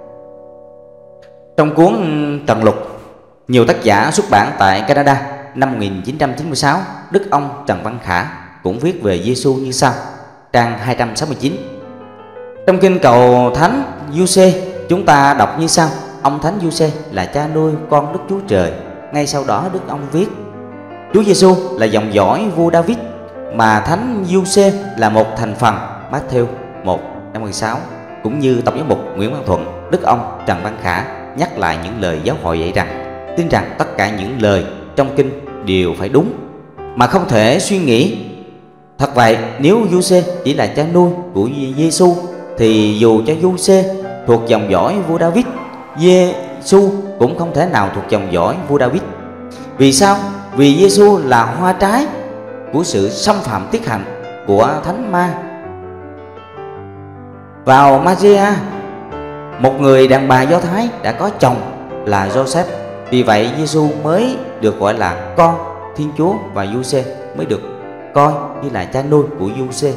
Trong cuốn Trần Lục, nhiều tác giả xuất bản tại Canada năm 1996, Đức ông Trần Văn Khả cũng viết về Giêsu như sau, trang 269. Trong kinh cầu Thánh Giuse, chúng ta đọc như sau: ông Thánh Giuse là cha nuôi con Đức Chúa Trời. Ngay sau đó Đức ông viết: Chúa Giêsu là dòng dõi vua David, mà Thánh Giuse là một thành phần. Matthew 1:16. Cũng như Tổng giám mục Nguyễn Văn Thuận, Đức ông Trần Văn Khả nhắc lại những lời giáo hội dạy rằng tin rằng tất cả những lời trong kinh đều phải đúng, mà không thể suy nghĩ. Thật vậy, nếu Giuse chỉ là cha nuôi của Giêsu thì dù cho Giuse thuộc dòng dõi vua David, Giêsu cũng không thể nào thuộc dòng dõi vua David. Vì sao? Vì Giêsu là hoa trái của sự xâm phạm tiết hạnh của thánh ma vào Maria, một người đàn bà Do Thái đã có chồng là Joseph. Vì vậy Giêsu mới được gọi là con Thiên Chúa, và Giuse mới được coi như là cha nuôi của Giuse.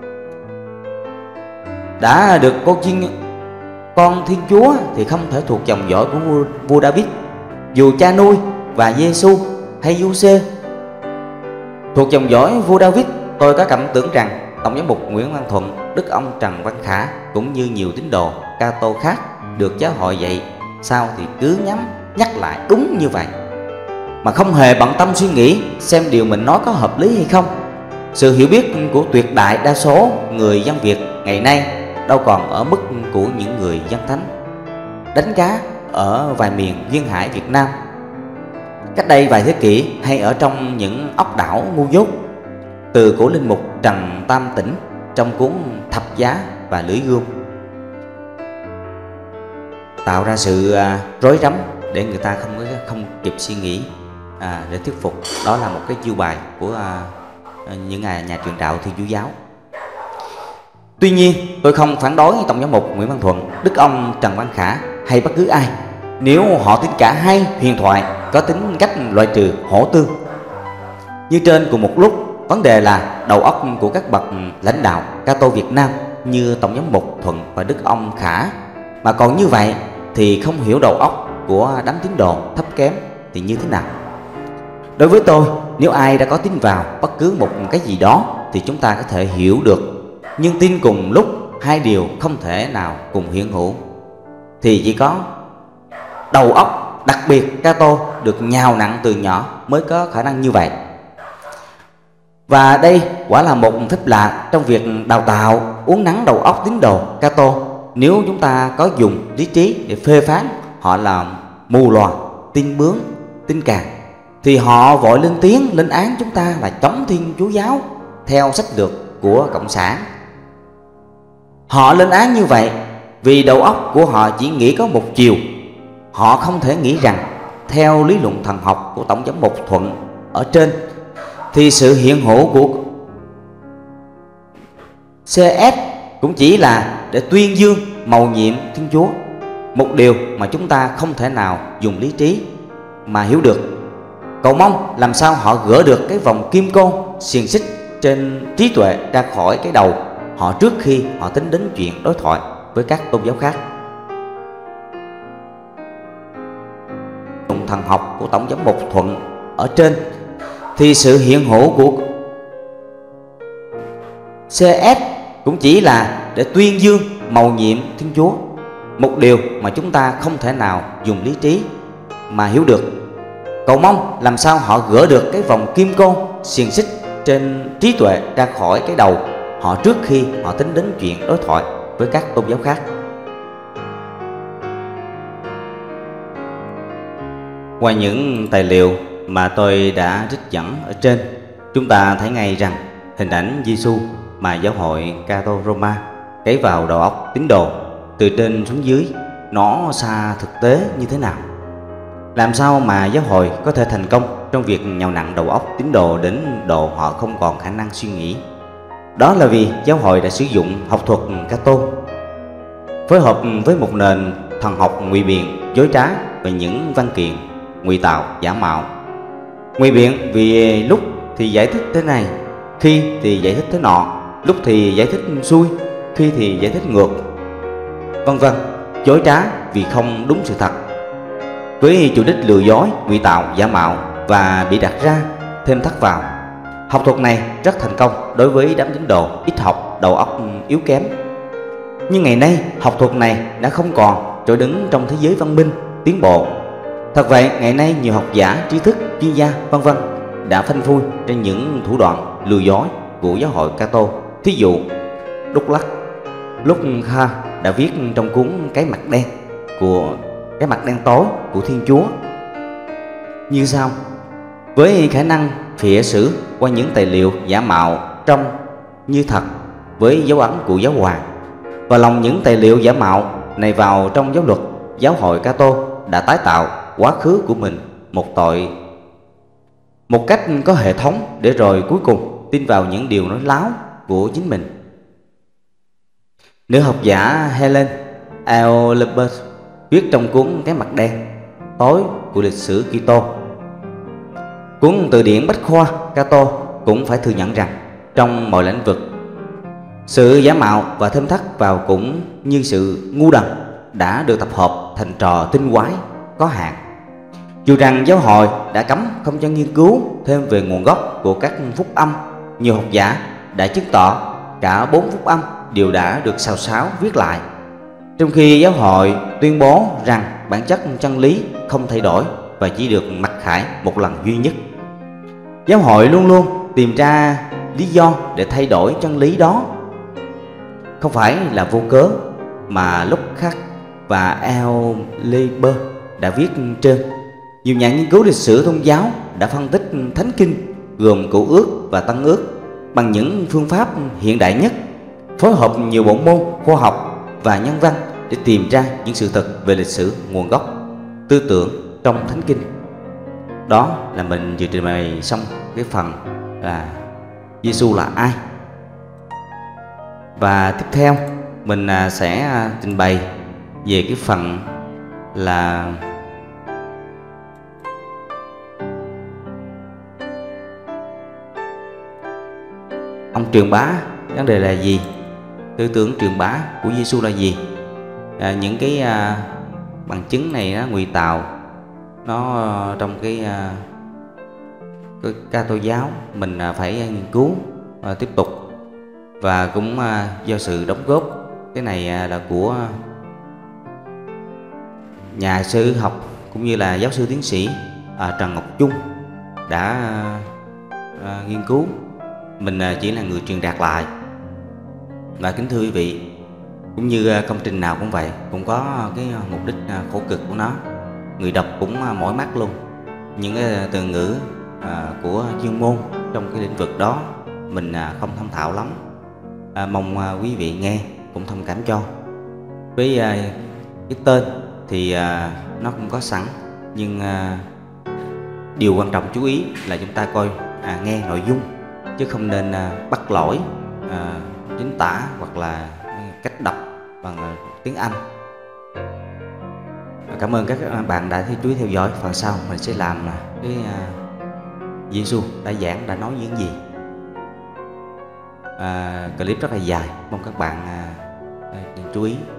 Đã được con Thiên Chúa thì không thể thuộc dòng dõi của vua David. Dù cha nuôi và Giêsu hay Giuse. Thuộc dòng dõi vua David, tôi có cảm tưởng rằng Tổng giám mục Nguyễn Văn Thuận, Đức ông Trần Văn Khả cũng như nhiều tín đồ Cato khác được giáo hội dạy sao thì cứ nhắc lại đúng như vậy, mà không hề bận tâm suy nghĩ xem điều mình nói có hợp lý hay không. Sự hiểu biết của tuyệt đại đa số người dân Việt ngày nay đâu còn ở mức của những người dân thánh đánh cá ở vài miền duyên hải Việt Nam cách đây vài thế kỷ, hay ở trong những ốc đảo ngu dốt. Từ của linh mục Trần Tam Tĩnh trong cuốn Thập Giá và Lưỡi Gươm tạo ra sự rối rắm để người ta không kịp suy nghĩ để thuyết phục. Đó là một cái chiêu bài của những nhà truyền đạo Thiên Chúa giáo. Tuy nhiên, tôi không phản đối Tổng giám mục Nguyễn Văn Thuận, Đức ông Trần Văn Khả hay bất cứ ai nếu họ tin cả hai huyền thoại có tính cách loại trừ hổ tương. Như trên cùng một lúc, vấn đề là đầu óc của các bậc lãnh đạo Cato Việt Nam như Tổng giám mục Thuận và Đức ông Khả mà còn như vậy thì không hiểu đầu óc của đám tín đồ thấp kém thì như thế nào. Đối với tôi, nếu ai đã có tin vào bất cứ một cái gì đó thì chúng ta có thể hiểu được, nhưng tin cùng lúc hai điều không thể nào cùng hiện hữu thì chỉ có đầu óc đặc biệt Cato được nhào nặn từ nhỏ mới có khả năng như vậy. Và đây quả là một phép lạ trong việc đào tạo uốn nắn đầu óc tín đồ Cato. Nếu chúng ta có dùng lý trí để phê phán họ là mù lòa, tin bướng, tin càng, thì họ vội lên tiếng lên án chúng ta là chống Thiên Chúa giáo theo sách lược của Cộng sản. Họ lên án như vậy vì đầu óc của họ chỉ nghĩ có một chiều. Họ không thể nghĩ rằng theo lý luận thần học của Tổng giám mục Thuận ở trên thì sự hiện hữu của CS cũng chỉ là để tuyên dương mầu nhiệm Thiên Chúa, một điều mà chúng ta không thể nào dùng lý trí mà hiểu được. Cầu mong làm sao họ gỡ được cái vòng kim côn xiềng xích trên trí tuệ ra khỏi cái đầu họ trước khi họ tính đến chuyện đối thoại với các tôn giáo khác. Thần học của Tổng giám mục Thuận ở trên thì sự hiện hữu của CS cũng chỉ là để tuyên dương mầu nhiệm Thiên Chúa, một điều mà chúng ta không thể nào dùng lý trí mà hiểu được. Cầu mong làm sao họ gỡ được cái vòng kim côn xiềng xích trên trí tuệ ra khỏi cái đầu họ trước khi họ tính đến chuyện đối thoại với các tôn giáo khác. Qua những tài liệu mà tôi đã trích dẫn ở trên, chúng ta thấy ngay rằng hình ảnh Giêsu mà giáo hội Cato Roma cấy vào đầu óc tín đồ từ trên xuống dưới nó xa thực tế như thế nào. Làm sao mà giáo hội có thể thành công trong việc nhào nặn đầu óc tín đồ đến độ họ không còn khả năng suy nghĩ? Đó là vì giáo hội đã sử dụng học thuật Cato phối hợp với một nền thần học ngụy biện dối trá và những văn kiện ngụy tạo giả mạo. Ngụy biện vì lúc thì giải thích thế này, khi thì giải thích thế nọ, lúc thì giải thích xuôi, khi thì giải thích ngược, vân vân. Dối trá vì không đúng sự thật, với chủ đích lừa dối, ngụy tạo giả mạo và bị đặt ra thêm thắt vào. Học thuật này rất thành công đối với đám tín đồ ít học, đầu óc yếu kém. Nhưng ngày nay học thuật này đã không còn chỗ đứng trong thế giới văn minh tiến bộ. Thật vậy, ngày nay nhiều học giả, trí thức, chuyên gia vân vân đã phanh phui trên những thủ đoạn lừa dối của giáo hội Cato. Thí dụ, Đúc Lắc, lúc Kha đã viết trong cuốn Cái mặt đen tối của Thiên Chúa như sau: với khả năng phỉa sử qua những tài liệu giả mạo trông như thật với dấu ấn của giáo hoàng, và lòng những tài liệu giả mạo này vào trong giáo luật, giáo hội Cato đã tái tạo quá khứ của mình một cách có hệ thống, để rồi cuối cùng tin vào những điều nói láo của chính mình. Nữ học giả Helen Eolebert viết trong cuốn Cái mặt đen tối của lịch sử Kitô, cuốn từ điển bách khoa Cato, cũng phải thừa nhận rằng trong mọi lĩnh vực, sự giả mạo và thêm thắt vào cũng như sự ngu đần đã được tập hợp thành trò tinh quái có hạn. Dù rằng giáo hội đã cấm không cho nghiên cứu thêm về nguồn gốc của các phúc âm, nhiều học giả đã chứng tỏ cả 4 phúc âm đều đã được xào xáo viết lại, trong khi giáo hội tuyên bố rằng bản chất chân lý không thay đổi và chỉ được mặc khải một lần duy nhất. Giáo hội luôn luôn tìm ra lý do để thay đổi chân lý đó, không phải là vô cớ, mà lúc khác và Leber đã viết trên. Nhiều nhà nghiên cứu lịch sử tôn giáo đã phân tích thánh kinh gồm Cựu Ước và Tân Ước bằng những phương pháp hiện đại nhất, phối hợp nhiều bộ môn khoa học và nhân văn để tìm ra những sự thật về lịch sử, nguồn gốc, tư tưởng trong thánh kinh. Đó là mình vừa trình bày xong cái phần là Giêsu là ai. Và tiếp theo mình sẽ trình bày về cái phần là ông truyền bá vấn đề là gì, tư tưởng truyền bá của Giêsu là gì. Những cái bằng chứng này nó ngụy tạo nó trong cái Ca-tô giáo mình phải nghiên cứu tiếp tục, và cũng do sự đóng góp cái này là của nhà sử học cũng như là giáo sư tiến sĩ Trần Ngọc Trung đã nghiên cứu. Mình chỉ là người truyền đạt lại. Và kính thưa quý vị, cũng như công trình nào cũng vậy, cũng có cái mục đích khổ cực của nó. Người đọc cũng mỏi mắt luôn. Những cái từ ngữ của chuyên môn trong cái lĩnh vực đó mình không thông thạo lắm. Mong quý vị nghe cũng thông cảm cho. Với cái tên thì nó cũng có sẵn, nhưng điều quan trọng chú ý là chúng ta coi nghe nội dung, chứ không nên bắt lỗi chính tả hoặc là cách đọc bằng tiếng Anh. Cảm ơn các bạn đã chú ý theo dõi. Phần sau mình sẽ làm cái Giêsu đã giảng, đã nói những gì. Clip rất là dài, mong các bạn chú ý.